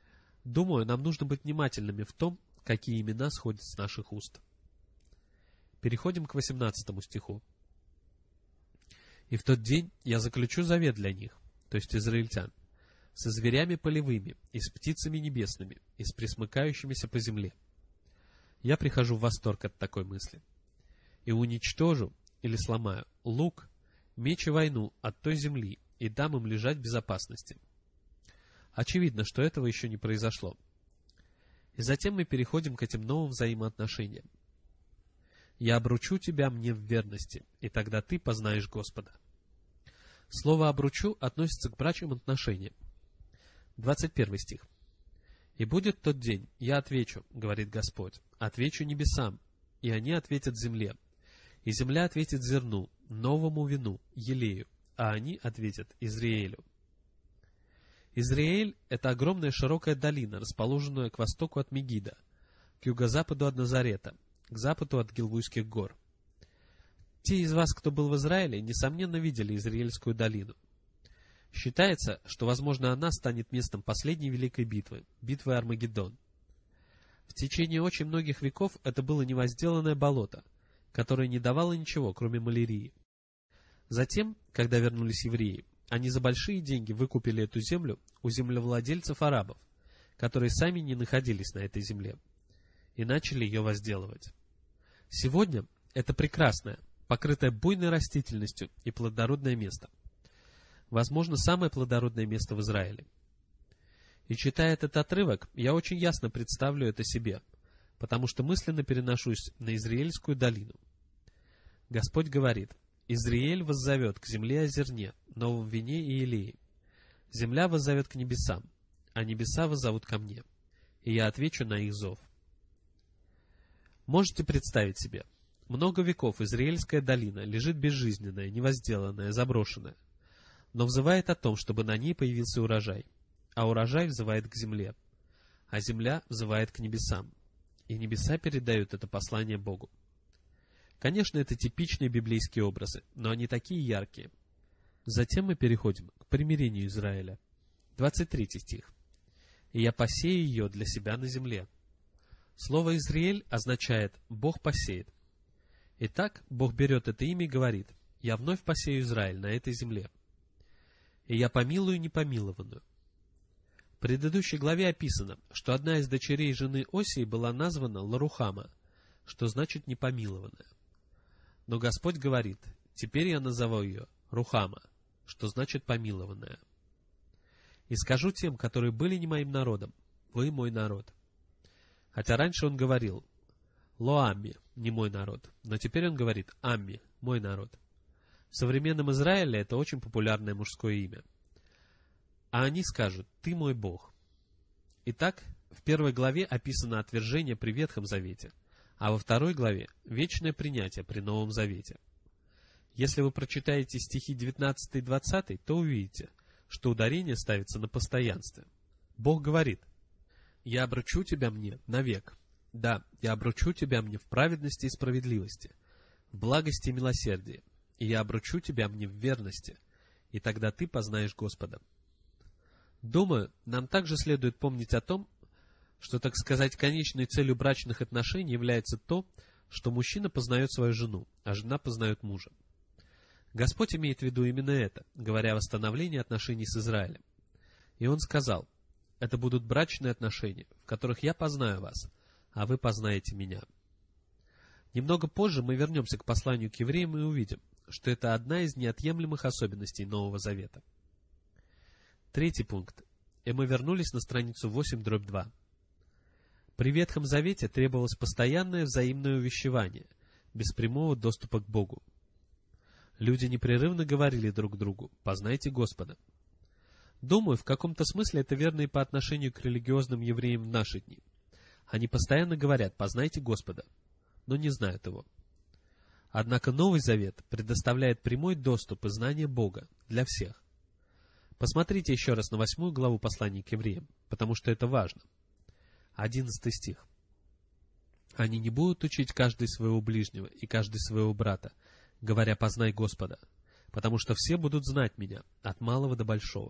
Думаю, нам нужно быть внимательными в том, какие имена сходят с наших уст. Переходим к восемнадцатому стиху. «И в тот день я заключу завет для них, то есть израильтян, со зверями полевыми, и с птицами небесными, и с пресмыкающимися по земле». Я прихожу в восторг от такой мысли. «И уничтожу, или сломаю, лук, меч и войну от той земли, и дам им лежать в безопасности». Очевидно, что этого еще не произошло. И затем мы переходим к этим новым взаимоотношениям. «Я обручу тебя мне в верности, и тогда ты познаешь Господа». Слово «обручу» относится к брачным отношениям. двадцать первый стих. «И будет тот день, я отвечу, говорит Господь, отвечу небесам, и они ответят земле, и земля ответит зерну, новому вину, елею, а они ответят Израилю». Израиль — это огромная широкая долина, расположенная к востоку от Мегида, к юго-западу от Назарета, к западу от Гилвуйских гор. Те из вас, кто был в Израиле, несомненно видели Израильскую долину. Считается, что, возможно, она станет местом последней великой битвы, битвы Армагеддон. В течение очень многих веков это было невозделанное болото, которое не давало ничего, кроме малярии. Затем, когда вернулись евреи, они за большие деньги выкупили эту землю у землевладельцев-арабов, которые сами не находились на этой земле, и начали ее возделывать. Сегодня это прекрасное, покрытое буйной растительностью и плодородное место. Возможно, самое плодородное место в Израиле. И читая этот отрывок, я очень ясно представлю это себе, потому что мысленно переношусь на Израильскую долину. Господь говорит: «Израиль воззовет к земле о зерне, новом вине и елее. Земля воззовет к небесам, а небеса воззовут ко мне, и я отвечу на их зов». Можете представить себе, много веков Израильская долина лежит безжизненная, невозделанная, заброшенная, но взывает о том, чтобы на ней появился урожай, а урожай взывает к земле, а земля взывает к небесам, и небеса передают это послание Богу. Конечно, это типичные библейские образы, но они такие яркие. Затем мы переходим к примирению Израиля. двадцать третий стих. «И я посею ее для себя на земле». Слово «Израиль» означает «Бог посеет». Итак, Бог берет это имя и говорит: «Я вновь посею Израиль на этой земле, и я помилую непомилованную». В предыдущей главе описано, что одна из дочерей жены Осии была названа Ларухама, что значит «непомилованная». Но Господь говорит: «Теперь я назову ее Рухама», что значит «помилованная». «И скажу тем, которые были не моим народом: вы мой народ». Хотя раньше он говорил «Лоамми», не мой народ, но теперь он говорит «Амми», мой народ. В современном Израиле это очень популярное мужское имя. А они скажут: «Ты мой Бог». Итак, в первой главе описано отвержение при Ветхом Завете, а во второй главе — вечное принятие при Новом Завете. Если вы прочитаете стихи девятнадцатый и двадцатый, то увидите, что ударение ставится на постоянстве. Бог говорит: «Я обручу тебя мне навек. Да, я обручу тебя мне в праведности и справедливости, в благости и милосердии, и я обручу тебя мне в верности, и тогда ты познаешь Господа». Думаю, нам также следует помнить о том, что, так сказать, конечной целью брачных отношений является то, что мужчина познает свою жену, а жена познает мужа. Господь имеет в виду именно это, говоря о восстановлении отношений с Израилем. И Он сказал: «Это будут брачные отношения, в которых я познаю вас, а вы познаете меня». Немного позже мы вернемся к посланию к евреям и увидим, что это одна из неотъемлемых особенностей Нового Завета. Третий пункт. И мы вернулись на страницу восемь дробь два. При Ветхом Завете требовалось постоянное взаимное увещевание, без прямого доступа к Богу. Люди непрерывно говорили друг другу: «Познайте Господа». Думаю, в каком-то смысле это верно и по отношению к религиозным евреям в наши дни. Они постоянно говорят: «Познайте Господа», но не знают Его. Однако Новый Завет предоставляет прямой доступ и знание Бога для всех. Посмотрите еще раз на восьмую главу послания к евреям, потому что это важно. Одиннадцатый стих. «Они не будут учить каждый своего ближнего и каждый своего брата, говоря: познай Господа, потому что все будут знать меня, от малого до большого».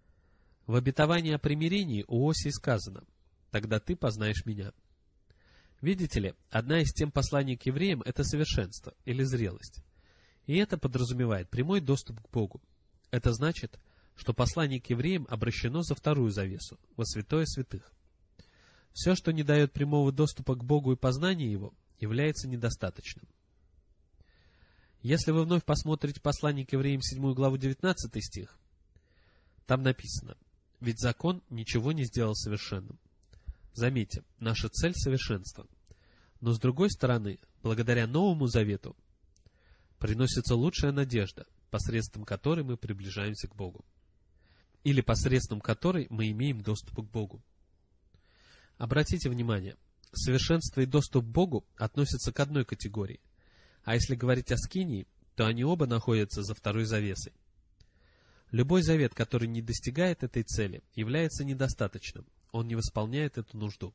В обетовании о примирении у Осии сказано: «Тогда ты познаешь меня». Видите ли, одна из тем послания к евреям — это совершенство или зрелость. И это подразумевает прямой доступ к Богу. Это значит, что послание к евреям обращено за вторую завесу, во святое святых. Все, что не дает прямого доступа к Богу и познания Его, является недостаточным. Если вы вновь посмотрите послание к евреям седьмую главу девятнадцатый стих, там написано: «Ведь закон ничего не сделал совершенным». Заметьте, наша цель — совершенство. Но с другой стороны, благодаря Новому Завету, приносится лучшая надежда, посредством которой мы приближаемся к Богу. Или посредством которой мы имеем доступ к Богу. Обратите внимание, совершенство и доступ к Богу относятся к одной категории, а если говорить о скинии, то они оба находятся за второй завесой. Любой завет, который не достигает этой цели, является недостаточным, он не восполняет эту нужду.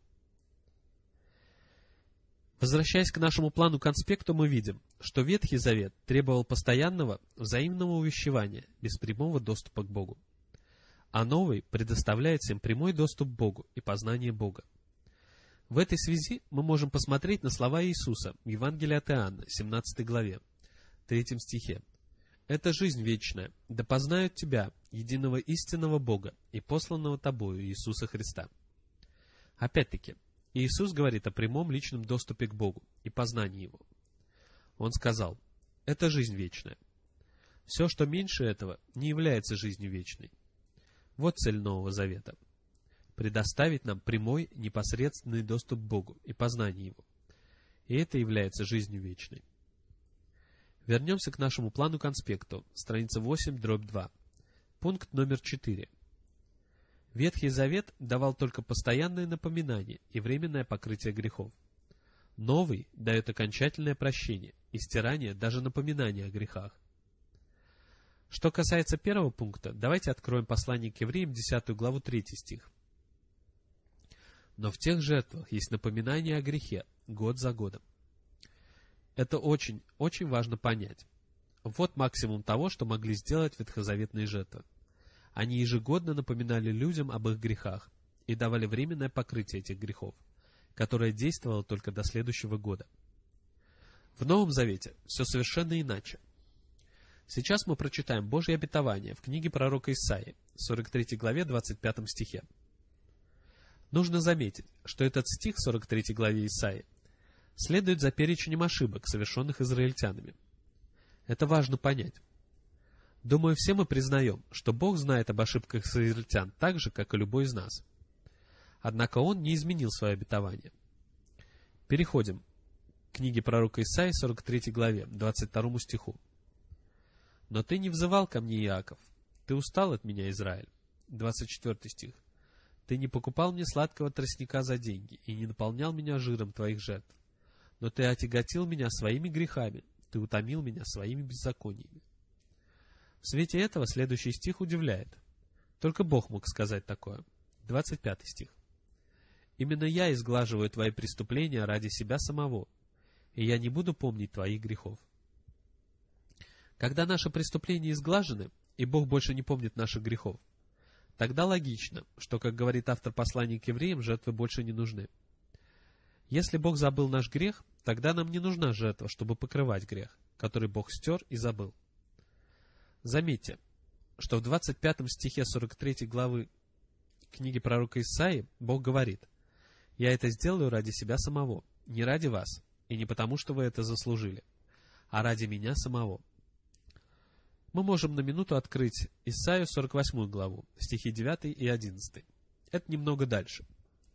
Возвращаясь к нашему плану-конспекту, мы видим, что Ветхий Завет требовал постоянного взаимного увещевания без прямого доступа к Богу, а Новый предоставляет всем прямой доступ к Богу и познание Бога. В этой связи мы можем посмотреть на слова Иисуса в Евангелии от Иоанна, семнадцатой главе, третьем стихе. «Это жизнь вечная, да познают Тебя, единого истинного Бога и посланного Тобою Иисуса Христа». Опять-таки, Иисус говорит о прямом личном доступе к Богу и познании Его. Он сказал: «Это жизнь вечная». Все, что меньше этого, не является жизнью вечной. Вот цель Нового Завета — предоставить нам прямой, непосредственный доступ к Богу и познание Его. И это является жизнью вечной. Вернемся к нашему плану-конспекту, страница восемь, дробь два. Пункт номер четыре. Ветхий Завет давал только постоянное напоминание и временное покрытие грехов. Новый дает окончательное прощение и стирание даже напоминания о грехах. Что касается первого пункта, давайте откроем послание к евреям, десятую главу, третий стих. «Но в тех жертвах есть напоминание о грехе год за годом». Это очень, очень важно понять. Вот максимум того, что могли сделать ветхозаветные жертвы. Они ежегодно напоминали людям об их грехах и давали временное покрытие этих грехов, которое действовало только до следующего года. В Новом Завете все совершенно иначе. Сейчас мы прочитаем Божье обетование в книге пророка Исаии, сорок третьей главе, двадцать пятом стихе. Нужно заметить, что этот стих в сорок третьей главе Исаии следует за перечнем ошибок, совершенных израильтянами. Это важно понять. Думаю, все мы признаем, что Бог знает об ошибках израильтян так же, как и любой из нас. Однако Он не изменил свое обетование. Переходим к книге пророка Исаии, сорок третьей главе, двадцать второму стиху. «Но ты не взывал ко мне, Иаков, ты устал от меня, Израиль». двадцать четвёртый стих. «Ты не покупал мне сладкого тростника за деньги и не наполнял меня жиром твоих жертв, но ты отяготил меня своими грехами, ты утомил меня своими беззакониями». В свете этого следующий стих удивляет. Только Бог мог сказать такое. двадцать пятый стих. «Именно я изглаживаю твои преступления ради себя самого, и я не буду помнить твоих грехов». Когда наши преступления изглажены, и Бог больше не помнит наших грехов, тогда логично, что, как говорит автор послания к евреям, жертвы больше не нужны. Если Бог забыл наш грех, тогда нам не нужна жертва, чтобы покрывать грех, который Бог стер и забыл. Заметьте, что в двадцать пятом стихе сорок третьей главы книги пророка Исаии Бог говорит: «Я это сделаю ради себя самого, не ради вас, и не потому, что вы это заслужили, а ради меня самого». Мы можем на минуту открыть Исаию сорок восьмую главу, стихи девятый и одиннадцатый. Это немного дальше.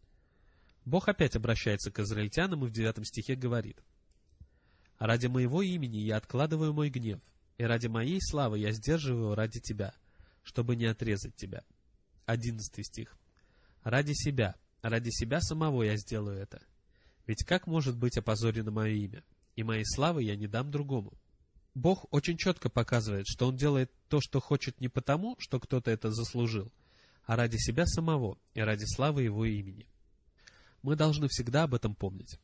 Бог опять обращается к израильтянам и в девятом стихе говорит: «А ради моего имени я откладываю мой гнев, и ради моей славы я сдерживаю его ради тебя, чтобы не отрезать тебя». Одиннадцатый стих. «Ради себя, ради себя самого я сделаю это. Ведь как может быть опозорено мое имя? И моей славы я не дам другому». Бог очень четко показывает, что Он делает то, что хочет, не потому, что кто-то это заслужил, а ради себя самого и ради славы Его имени. Мы должны всегда об этом помнить.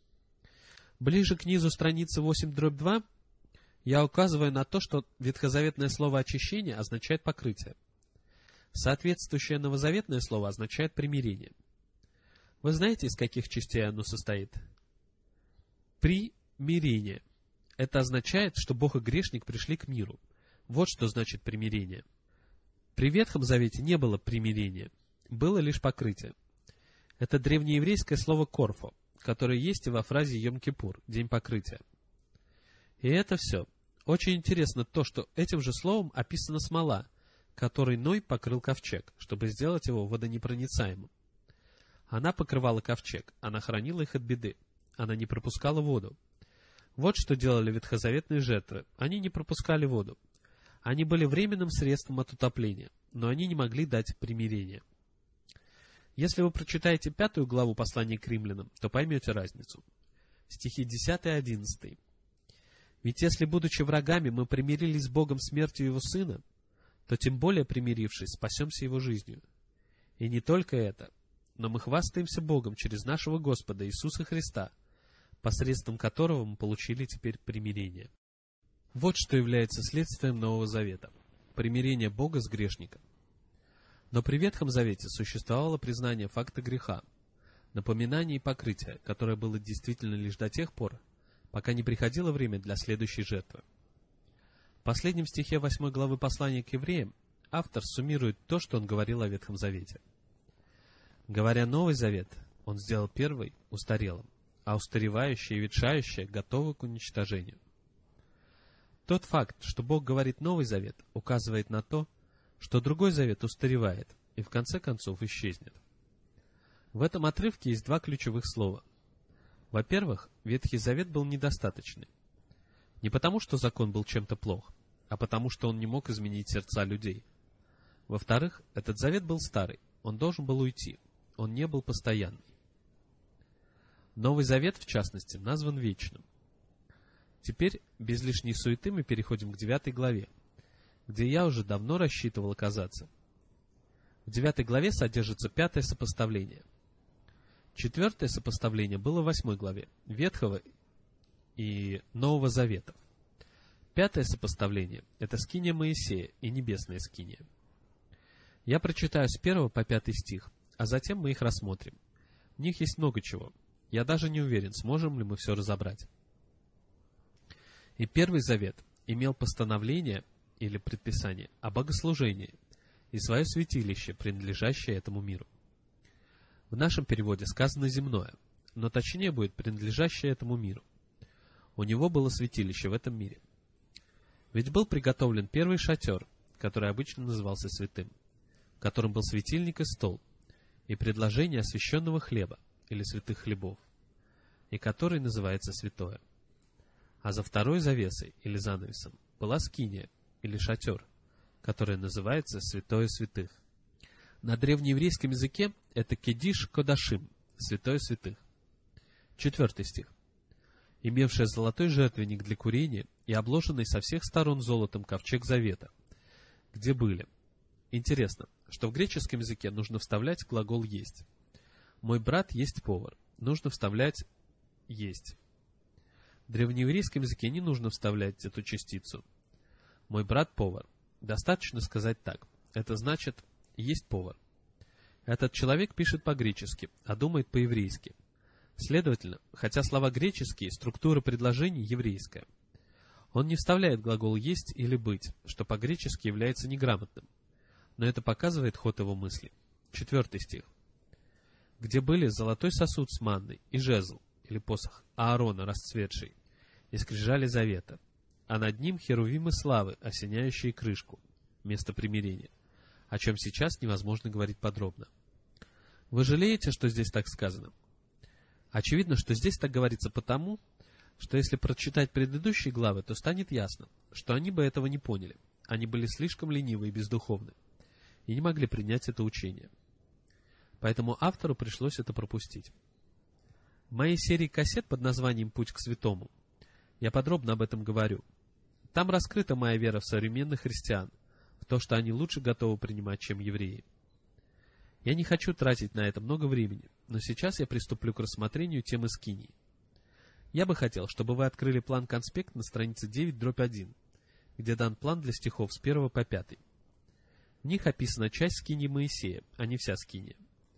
Ближе к низу страницы восемь дробь два я указываю на то, что ветхозаветное слово «очищение» означает «покрытие». Соответствующее новозаветное слово означает «примирение». В Вы знаете, из каких частей оно состоит? Примирение. Это означает, что Бог и грешник пришли к миру. Вот что значит примирение. При Ветхом Завете не было примирения, было лишь покрытие. Это древнееврейское слово «корфо», которое есть и во фразе «Йом-Кипур» — «День покрытия». И это все. Очень интересно то, что этим же словом описана смола, которой Ной покрыл ковчег, чтобы сделать его водонепроницаемым. Она покрывала ковчег, она хранила их от беды, она не пропускала воду. Вот что делали ветхозаветные жертвы. Они не пропускали воду. Они были временным средством от утопления, но они не могли дать примирение. Если вы прочитаете пятую главу послания к римлянам, то поймете разницу. Стихи десятый и одиннадцатый. «Ведь если, будучи врагами, мы примирились с Богом смертью Его Сына, то тем более, примирившись, спасемся Его жизнью. И не только это, но мы хвастаемся Богом через нашего Господа Иисуса Христа, посредством которого мы получили теперь примирение». Вот что является следствием Нового Завета — примирение Бога с грешником. Но при Ветхом Завете существовало признание факта греха, напоминание и покрытие, которое было действительно лишь до тех пор, пока не приходило время для следующей жертвы. В последнем стихе восьмой главы послания к евреям автор суммирует то, что он говорил о Ветхом Завете. Говоря Новый Завет, он сделал первый устарелым, а устаревающее и ветшающее готовы к уничтожению. Тот факт, что Бог говорит Новый Завет, указывает на то, что другой Завет устаревает и в конце концов исчезнет. В этом отрывке есть два ключевых слова. Во-первых, Ветхий Завет был недостаточный. Не потому, что закон был чем-то плох, а потому, что он не мог изменить сердца людей. Во-вторых, этот завет был старый, он должен был уйти, он не был постоянный. Новый Завет, в частности, назван вечным. Теперь, без лишней суеты, мы переходим к девятой главе, где я уже давно рассчитывал оказаться. В девятой главе содержится пятое сопоставление. Четвертое сопоставление было в восьмой главе Ветхого и Нового Заветов. Пятое сопоставление — это скиния Моисея и небесная скиния. Я прочитаю с первого по пятый стих, а затем мы их рассмотрим. В них есть много чего. Я даже не уверен, сможем ли мы все разобрать. И Первый Завет имел постановление или предписание о богослужении и свое святилище, принадлежащее этому миру. В нашем переводе сказано «земное», но точнее будет «принадлежащее этому миру». У него было святилище в этом мире. Ведь был приготовлен первый шатер, который обычно назывался святым, в котором был светильник и стол, и предложение освященного хлеба, или святых хлебов, и который называется святое. А за второй завесой, или занавесом, была скиния, или шатер, которая называется святое святых. На древнееврейском языке это кедиш кодашим, святое святых. Четвертый стих. Имевшая золотой жертвенник для курения и обложенный со всех сторон золотом ковчег завета, где были. Интересно, что в греческом языке нужно вставлять глагол «есть». «Мой брат есть повар». Нужно вставлять «есть». В древнееврейском языке не нужно вставлять эту частицу. «Мой брат повар». Достаточно сказать так. Это значит «есть повар». Этот человек пишет по-гречески, а думает по-еврейски. Следовательно, хотя слова греческие, структура предложений еврейская. Он не вставляет глагол «есть» или «быть», что по-гречески является неграмотным. Но это показывает ход его мысли. Четвертый стих. Где были золотой сосуд с манной и жезл, или посох Аарона расцветший, и скрижали завета, а над ним херувимы славы, осеняющие крышку, место примирения, о чем сейчас невозможно говорить подробно. Вы жалеете, что здесь так сказано? Очевидно, что здесь так говорится потому, что если прочитать предыдущие главы, то станет ясно, что они бы этого не поняли. Они были слишком ленивы и бездуховны, и не могли принять это учение. Поэтому автору пришлось это пропустить. В моей серии кассет под названием «Путь к святому» я подробно об этом говорю. Там раскрыта моя вера в современных христиан, в то, что они лучше готовы принимать, чем евреи. Я не хочу тратить на это много времени, но сейчас я приступлю к рассмотрению темы скинии. Я бы хотел, чтобы вы открыли план-конспект на странице девять дробь один, где дан план для стихов с первого по пятый. В них описана часть скинии Моисея, а не вся скиния.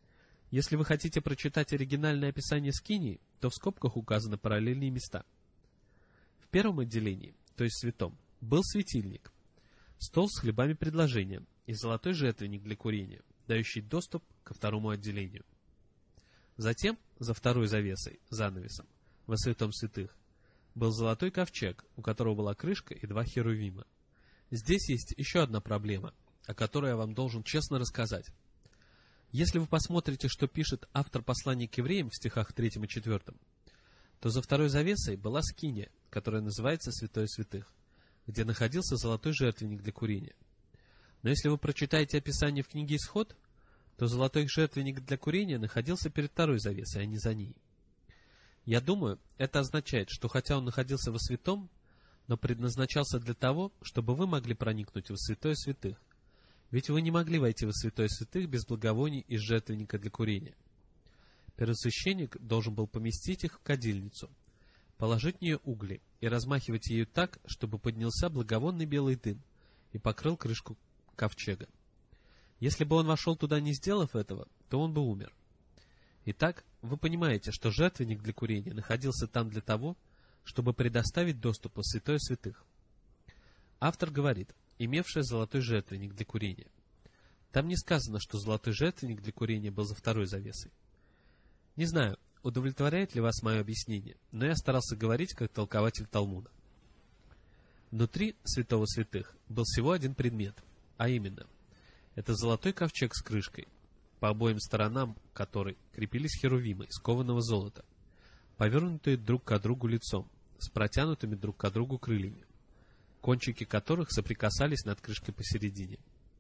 Если вы хотите прочитать оригинальное описание скинии, то в скобках указаны параллельные места. В первом отделении, то есть святом, был светильник, стол с хлебами предложения и золотой жертвенник для курения, дающий доступ ко второму отделению. Затем, за второй завесой, занавесом, во святом святых, был золотой ковчег, у которого была крышка и два херувима. Здесь есть еще одна проблема, о которой я вам должен честно рассказать. Если вы посмотрите, что пишет автор послания к евреям в стихах третьем и четвёртом, то за второй завесой была скиния, которая называется Святое Святых, где находился золотой жертвенник для курения. Но если вы прочитаете описание в книге Исход, то золотой жертвенник для курения находился перед второй завесой, а не за ней. Я думаю, это означает, что хотя он находился во святом, но предназначался для того, чтобы вы могли проникнуть в Святое Святых. Ведь вы не могли войти во Святое Святых без благовоний из жертвенника для курения. Первосвященник должен был поместить их в кадильницу, положить в нее угли и размахивать ею так, чтобы поднялся благовонный белый дым и покрыл крышку ковчега. Если бы он вошел туда, не сделав этого, то он бы умер. Итак, вы понимаете, что жертвенник для курения находился там для того, чтобы предоставить доступ во Святое Святых. Автор говорит, имевшая золотой жертвенник для курения. Там не сказано, что золотой жертвенник для курения был за второй завесой. Не знаю, удовлетворяет ли вас мое объяснение, но я старался говорить как толкователь Талмуда. Внутри Святого Святых был всего один предмет, а именно, это золотой ковчег с крышкой, по обоим сторонам которой крепились херувимы из кованого золота, повернутые друг к другу лицом, с протянутыми друг к другу крыльями, кончики которых соприкасались над крышкой посередине.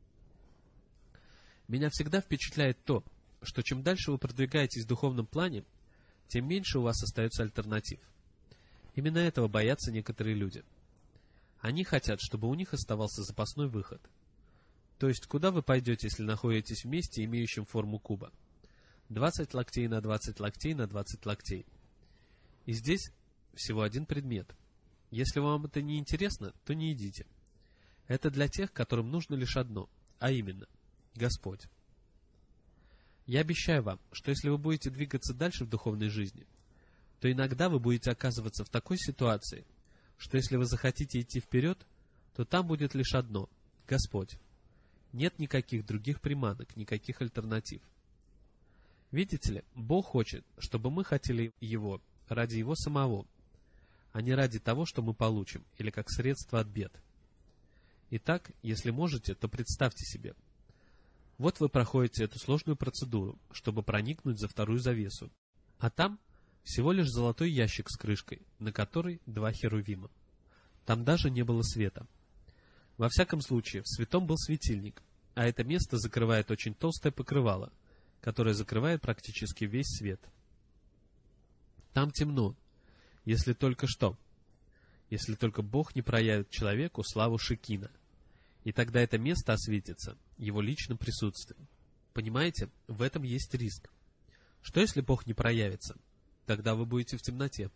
Меня всегда впечатляет то, что чем дальше вы продвигаетесь в духовном плане, тем меньше у вас остается альтернатив. Именно этого боятся некоторые люди. Они хотят, чтобы у них оставался запасной выход. То есть, куда вы пойдете, если находитесь в месте, имеющем форму куба? двадцать локтей на двадцать локтей на двадцать локтей. И здесь всего один предмет. Если вам это не интересно, то не идите. Это для тех, которым нужно лишь одно, а именно Господь. Я обещаю вам, что если вы будете двигаться дальше в духовной жизни, то иногда вы будете оказываться в такой ситуации, что если вы захотите идти вперед, то там будет лишь одно – Господь. Нет никаких других приманок, никаких альтернатив. Видите ли, Бог хочет, чтобы мы хотели Его ради Его самого, а не ради того, что мы получим, или как средство от бед. Итак, если можете, то представьте себе. Вот вы проходите эту сложную процедуру, чтобы проникнуть за вторую завесу. А там всего лишь золотой ящик с крышкой, на которой два херувима. Там даже не было света. Во всяком случае, в святом был светильник, а это место закрывает очень толстое покрывало, которое закрывает практически весь свет. Там темно, если только что, если только Бог не проявит человеку славу Шекина, и тогда это место осветится Его личным присутствием. Понимаете, в этом есть риск. Что если Бог не проявится? Тогда вы будете в темноте.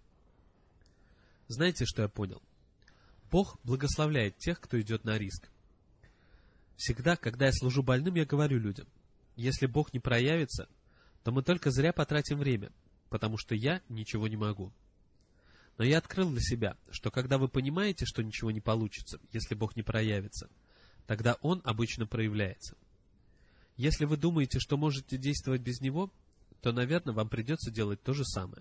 Знаете, что я понял? Бог благословляет тех, кто идет на риск. Всегда, когда я служу больным, я говорю людям, если Бог не проявится, то мы только зря потратим время, потому что я ничего не могу. Но я открыл для себя, что когда вы понимаете, что ничего не получится, если Бог не проявится, тогда Он обычно проявляется. Если вы думаете, что можете действовать без Него, то, наверное, вам придется делать то же самое.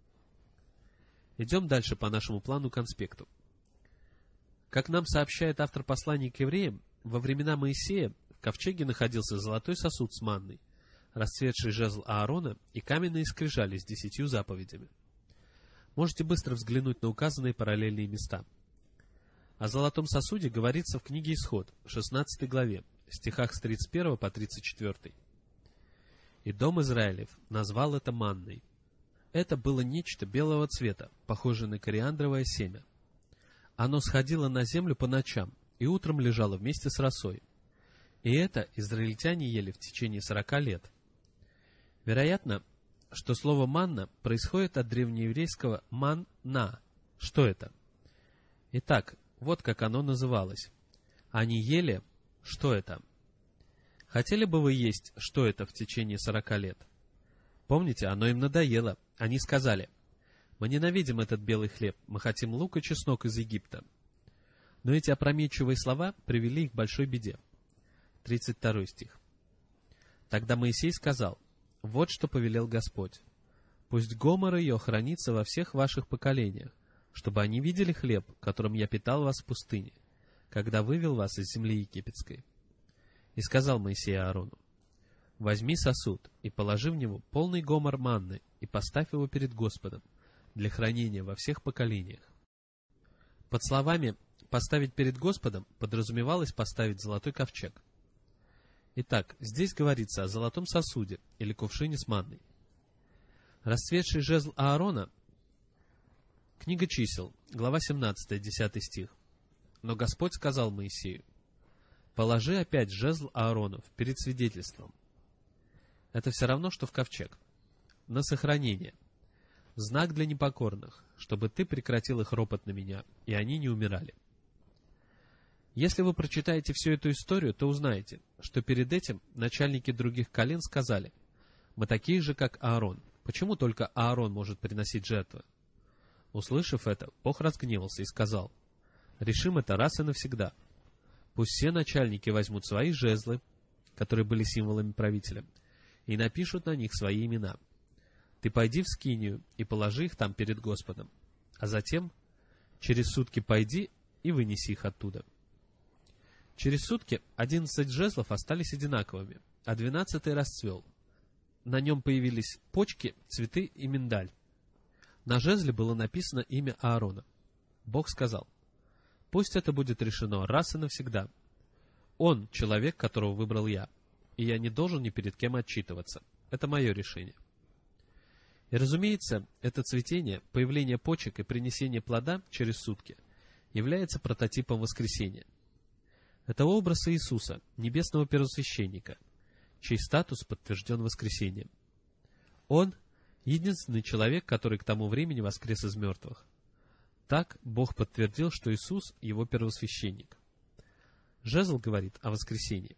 Идем дальше по нашему плану-конспекту. Как нам сообщает автор послания к евреям, во времена Моисея в ковчеге находился золотой сосуд с манной, расцветший жезл Аарона и каменные скрижали с десятью заповедями. Можете быстро взглянуть на указанные параллельные места. О золотом сосуде говорится в книге Исход, шестнадцатой главе, в стихах с тридцать первого по тридцать четвёртый. «И дом Израилев назвал это манной. Это было нечто белого цвета, похожее на кориандровое семя. Оно сходило на землю по ночам и утром лежало вместе с росой. И это израильтяне ели в течение сорока лет». Вероятно, что слово «манна» происходит от древнееврейского «ман-на». Что это? Итак, вот как оно называлось. Они ели... Что это? Хотели бы вы есть «что это» в течение сорока лет? Помните, оно им надоело. Они сказали: «Мы ненавидим этот белый хлеб, мы хотим лук и чеснок из Египта». Но эти опрометчивые слова привели их к большой беде. тридцать второй стих. Тогда Моисей сказал: «Вот что повелел Господь. Пусть гомор ее хранится во всех ваших поколениях, чтобы они видели хлеб, которым я питал вас в пустыне, когда вывел вас из земли египетской». И сказал Моисей Аарону: «Возьми сосуд и положи в него полный гомор манны и поставь его перед Господом для хранения во всех поколениях». Под словами «поставить перед Господом» подразумевалось поставить золотой ковчег. Итак, здесь говорится о золотом сосуде или кувшине с манной. Расцветший жезл Аарона, книга Чисел, глава семнадцатая, десятый стих. «Но Господь сказал Моисею: положи опять жезл Ааронов перед свидетельством». Это все равно, что в ковчег. На сохранение. Знак для непокорных, чтобы ты прекратил их ропот на меня, и они не умирали. Если вы прочитаете всю эту историю, то узнаете, что перед этим начальники других колен сказали: «Мы такие же, как Аарон. Почему только Аарон может приносить жертвы?» Услышав это, Бог разгневался и сказал: «Решим это раз и навсегда. Пусть все начальники возьмут свои жезлы, которые были символами правителя, и напишут на них свои имена. Ты пойди в скинию и положи их там перед Господом, а затем через сутки пойди и вынеси их оттуда». Через сутки одиннадцать жезлов остались одинаковыми, а двенадцатый расцвел. На нем появились почки, цветы и миндаль. На жезле было написано имя Аарона. Бог сказал: «Пусть это будет решено раз и навсегда. Он — человек, которого выбрал я, и я не должен ни перед кем отчитываться. Это мое решение». И, разумеется, это цветение, появление почек и принесение плода через сутки является прототипом воскресения. Это образ Иисуса, небесного первосвященника, чей статус подтвержден воскресением. Он — единственный человек, который к тому времени воскрес из мертвых. Так Бог подтвердил, что Иисус — его первосвященник. Жезл говорит о воскресении.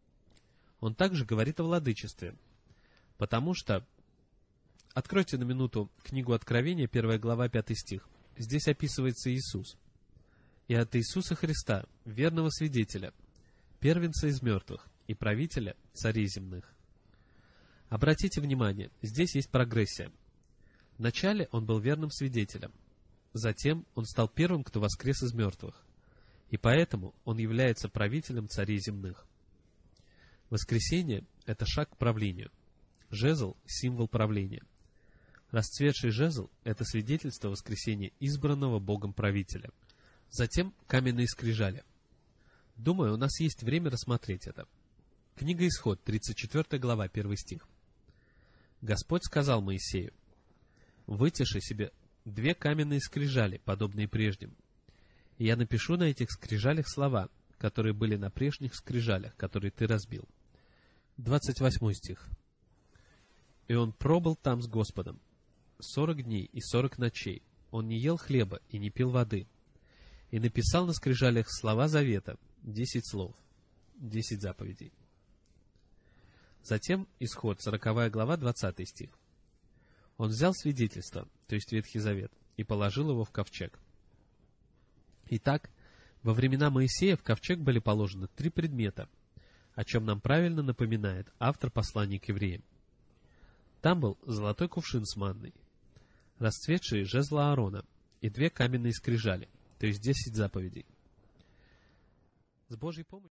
Он также говорит о владычестве, потому что... Откройте на минуту книгу Откровения, первая глава, пятый стих. Здесь описывается Иисус. «И от Иисуса Христа, верного свидетеля, первенца из мертвых и правителя царей земных». Обратите внимание, здесь есть прогрессия. Вначале он был верным свидетелем, затем он стал первым, кто воскрес из мертвых, и поэтому он является правителем царей земных. Воскресение — это шаг к правлению. Жезл — символ правления. Расцветший жезл — это свидетельство воскресения избранного Богом правителя. Затем каменные скрижали. Думаю, у нас есть время рассмотреть это. Книга Исход, тридцать четвёртая глава, первый стих. «Господь сказал Моисею: вытеши себе две каменные скрижали, подобные прежним, и я напишу на этих скрижалях слова, которые были на прежних скрижалях, которые ты разбил». двадцать восьмой стих. «И он пробыл там с Господом сорок дней и сорок ночей. Он не ел хлеба и не пил воды. И написал на скрижалях слова завета, десять слов, десять заповедей». Затем Исход, сороковая глава, двадцатый стих. «Он взял свидетельство, то есть Ветхий Завет, и положил его в ковчег». Итак, во времена Моисея в ковчег были положены три предмета, о чем нам правильно напоминает автор послания к евреям. Там был золотой кувшин с манной, расцветшие жезла Аарона и две каменные скрижали, то есть десять заповедей. С Божьей помощью